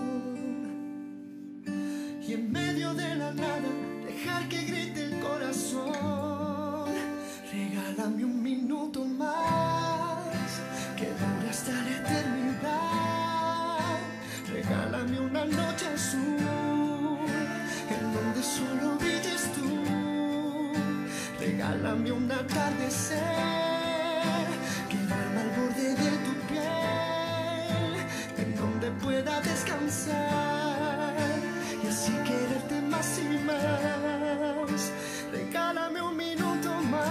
Y en medio de la nada dejar que grite el corazón. Regálame un minuto más que dure hasta la eternidad. Regálame una noche azul en donde solo brilles tú. Regálame un atardecer que duerma al borde de tu piel, en donde pueda descansar y así quererte más y más. Regálame un minuto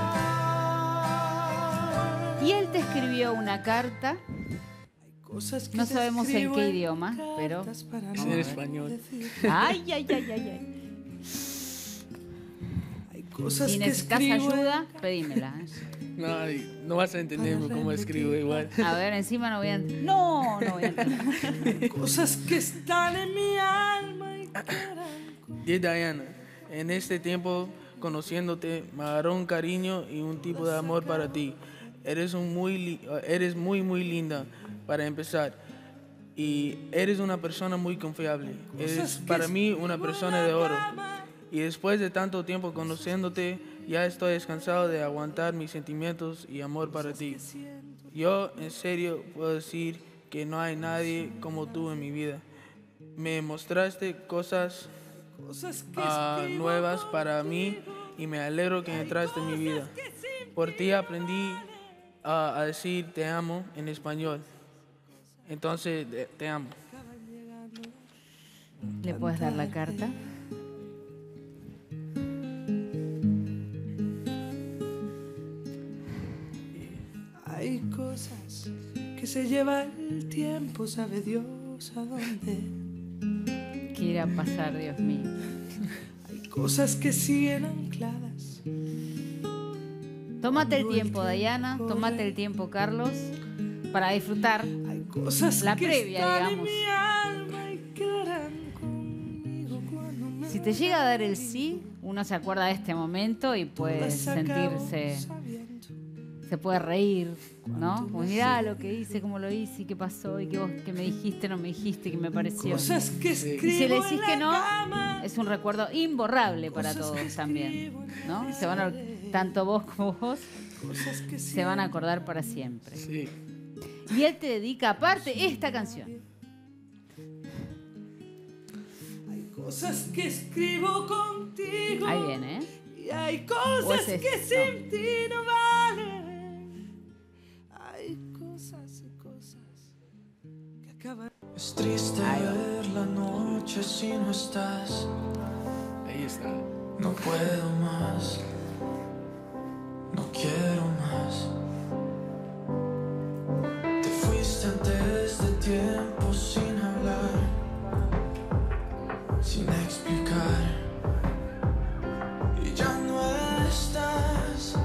más. Y él te escribió una carta. No sabemos en qué idioma, pero... Es en español. Ay, ay, ay, ay, ay. cosas Si que necesitas escribo en ayuda, pedímela. ¿eh? No, no vas a entenderme cómo escribo igual. A ver, encima no voy a entender. No, no voy a entender. Cosas que están en mi alma y Dear Diana, en este tiempo conociéndote me agarró un cariño y un tipo de amor para ti. Eres, un muy, li- eres muy, muy linda para empezar. Y eres una persona muy confiable. Eres para mí una persona de oro. Y después de tanto tiempo conociéndote, ya estoy descansado de aguantar mis sentimientos y amor para ti. Yo, en serio, puedo decir que no hay nadie como tú en mi vida. Me mostraste cosas ah, nuevas para mí y me alegro que entraste en mi vida. Por ti aprendí ah, a decir te amo en español. Entonces, te, te amo. ¿Le puedes dar la carta? Hay cosas que se lleva el tiempo, sabe Dios a dónde. ¿Qué irá a pasar, Dios mío? Hay cosas que siguen ancladas. Tómate el tiempo, Diana. Tómate el tiempo, Carlos, para disfrutar Cosas la que previa, están en digamos. mi alma y quedarán conmigo cuando me Si te llega a dar el sí, uno se acuerda de este momento y puede las acabo sentirse, sabiendo. se puede reír, ¿no? Como mirá lo que hice, cómo lo hice, y qué pasó, y qué vos que me dijiste, no me dijiste, que me pareció. Cosas que Y si le escribo decís en que la no, cama. es un recuerdo imborrable para todos también, ¿no? Se van a, tanto vos como vos Cosas que se van a acordar para siempre. Sí. Y él te dedica aparte esta canción. Hay cosas que escribo contigo. Ahí viene, ¿eh? Y hay ¿O cosas es que esto? sin ti no valen. Hay cosas y cosas que acaban. Es triste ver la noche si no estás. Ahí está. No puedo más. No quiero más. Te fuiste antes de tiempo sin hablar, sin explicar. Y ya no estás.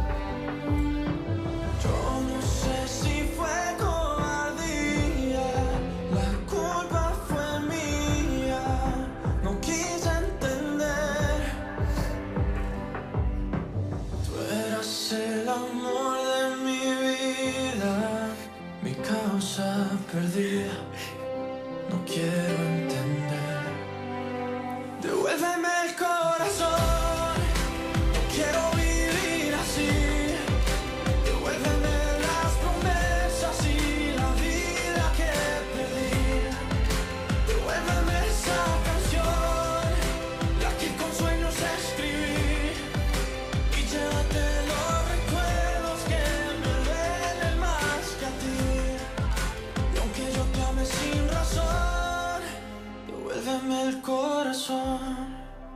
Yo no sé si fue cobardía. La culpa fue mía. No quise entender. Tú eras el amor de mi vida, mi causa perdida. No quiero entender. Devuélveme el corazón. No quiero vivir así. Devuélveme las promesas y la vida que perdí. Devuélveme esa canción, la que con sueños escribí. Y llévate los recuerdos que me duelen más que a ti. Y aunque yo te ame sin razón, devuélveme el corazón.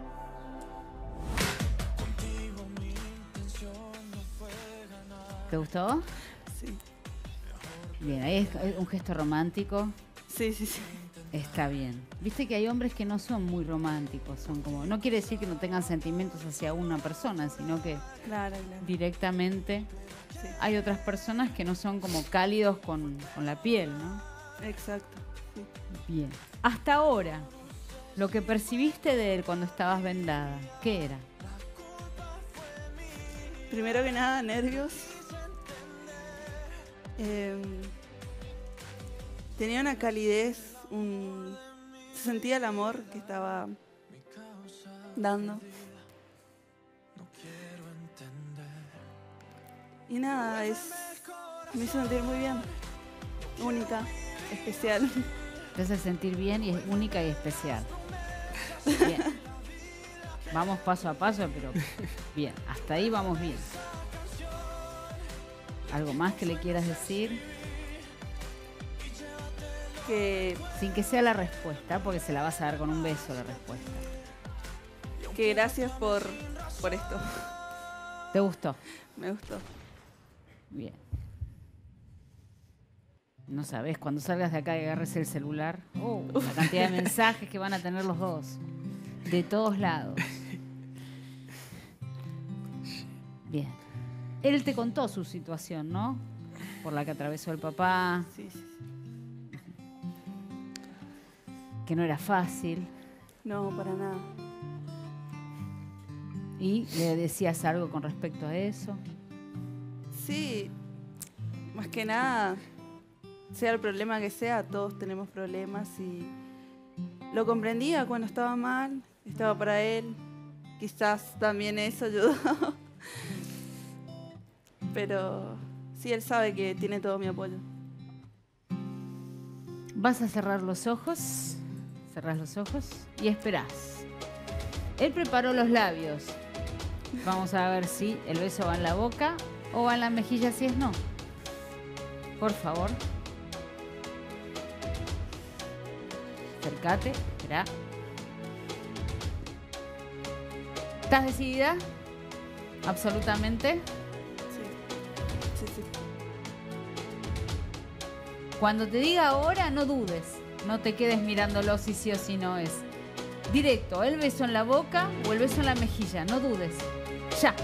Contigo mi intención no fue ganar. ¿Te gustó? Sí. Bien, ahí es un gesto romántico. Sí, sí, sí. Está bien. Viste que hay hombres que no son muy románticos, son como, no quiere decir que no tengan sentimientos hacia una persona, sino que Claro, claro. directamente Sí. hay otras personas que no son como cálidos con, con la piel, ¿no? Exacto. Sí. Bien. Hasta ahora, lo que percibiste de él cuando estabas vendada, ¿qué era? Primero que nada, nervios. Em, tenía una calidez, un... se sentía el amor que estaba dando. Y nada, es me hizo sentir muy bien, única, especial. Te hace sentir bien y es única y especial. Bien. Vamos paso a paso, pero bien. Hasta ahí vamos bien. ¿Algo más que le quieras decir? Que, Sin que sea la respuesta, porque se la vas a dar con un beso la respuesta. que gracias por, por esto. ¿Te gustó? Me gustó. Bien. No sabes, cuando salgas de acá y agarres el celular, oh, la cantidad de mensajes que van a tener los dos. De todos lados. Bien. Él te contó su situación, ¿no? Por la que atravesó el papá. Sí, sí. Que no era fácil. No, para nada. ¿Y le decías algo con respecto a eso? Sí, más que nada, sea el problema que sea, todos tenemos problemas y lo comprendía cuando estaba mal, estaba para él, quizás también eso ayudó, pero sí, él sabe que tiene todo mi apoyo. Vas a cerrar los ojos, cerrás los ojos y esperás. Él preparó los labios. Vamos a ver si el beso va en la boca o va en la mejilla, si es no. Por favor. Acércate, espera. ¿Estás decidida? Absolutamente. Sí, sí. Cuando te diga ahora, no dudes. No te quedes mirándolo si sí o si no es. Directo, el beso en la boca o el beso en la mejilla. No dudes. Ya.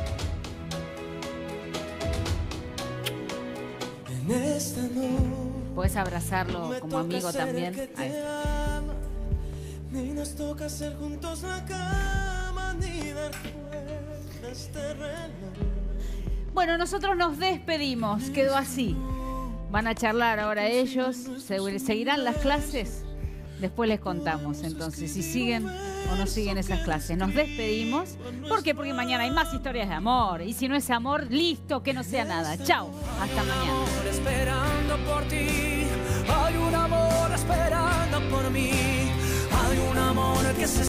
En esta noche Puedes abrazarlo me como toca amigo ser el también. que te Ahí. ama, ni nos toca hacer juntos la cama, ni dar vueltas terrenas. Bueno, nosotros nos despedimos. Quedó así. Van a charlar ahora ellos. Se- ¿Seguirán las clases? Después les contamos entonces si siguen o no siguen esas clases. Nos despedimos. ¿Por qué? Porque mañana hay más historias de amor. Y si no es amor, listo, que no sea nada. Chao. Hasta mañana. Esperando por ti, hay un amor esperando por mí, hay un amor que se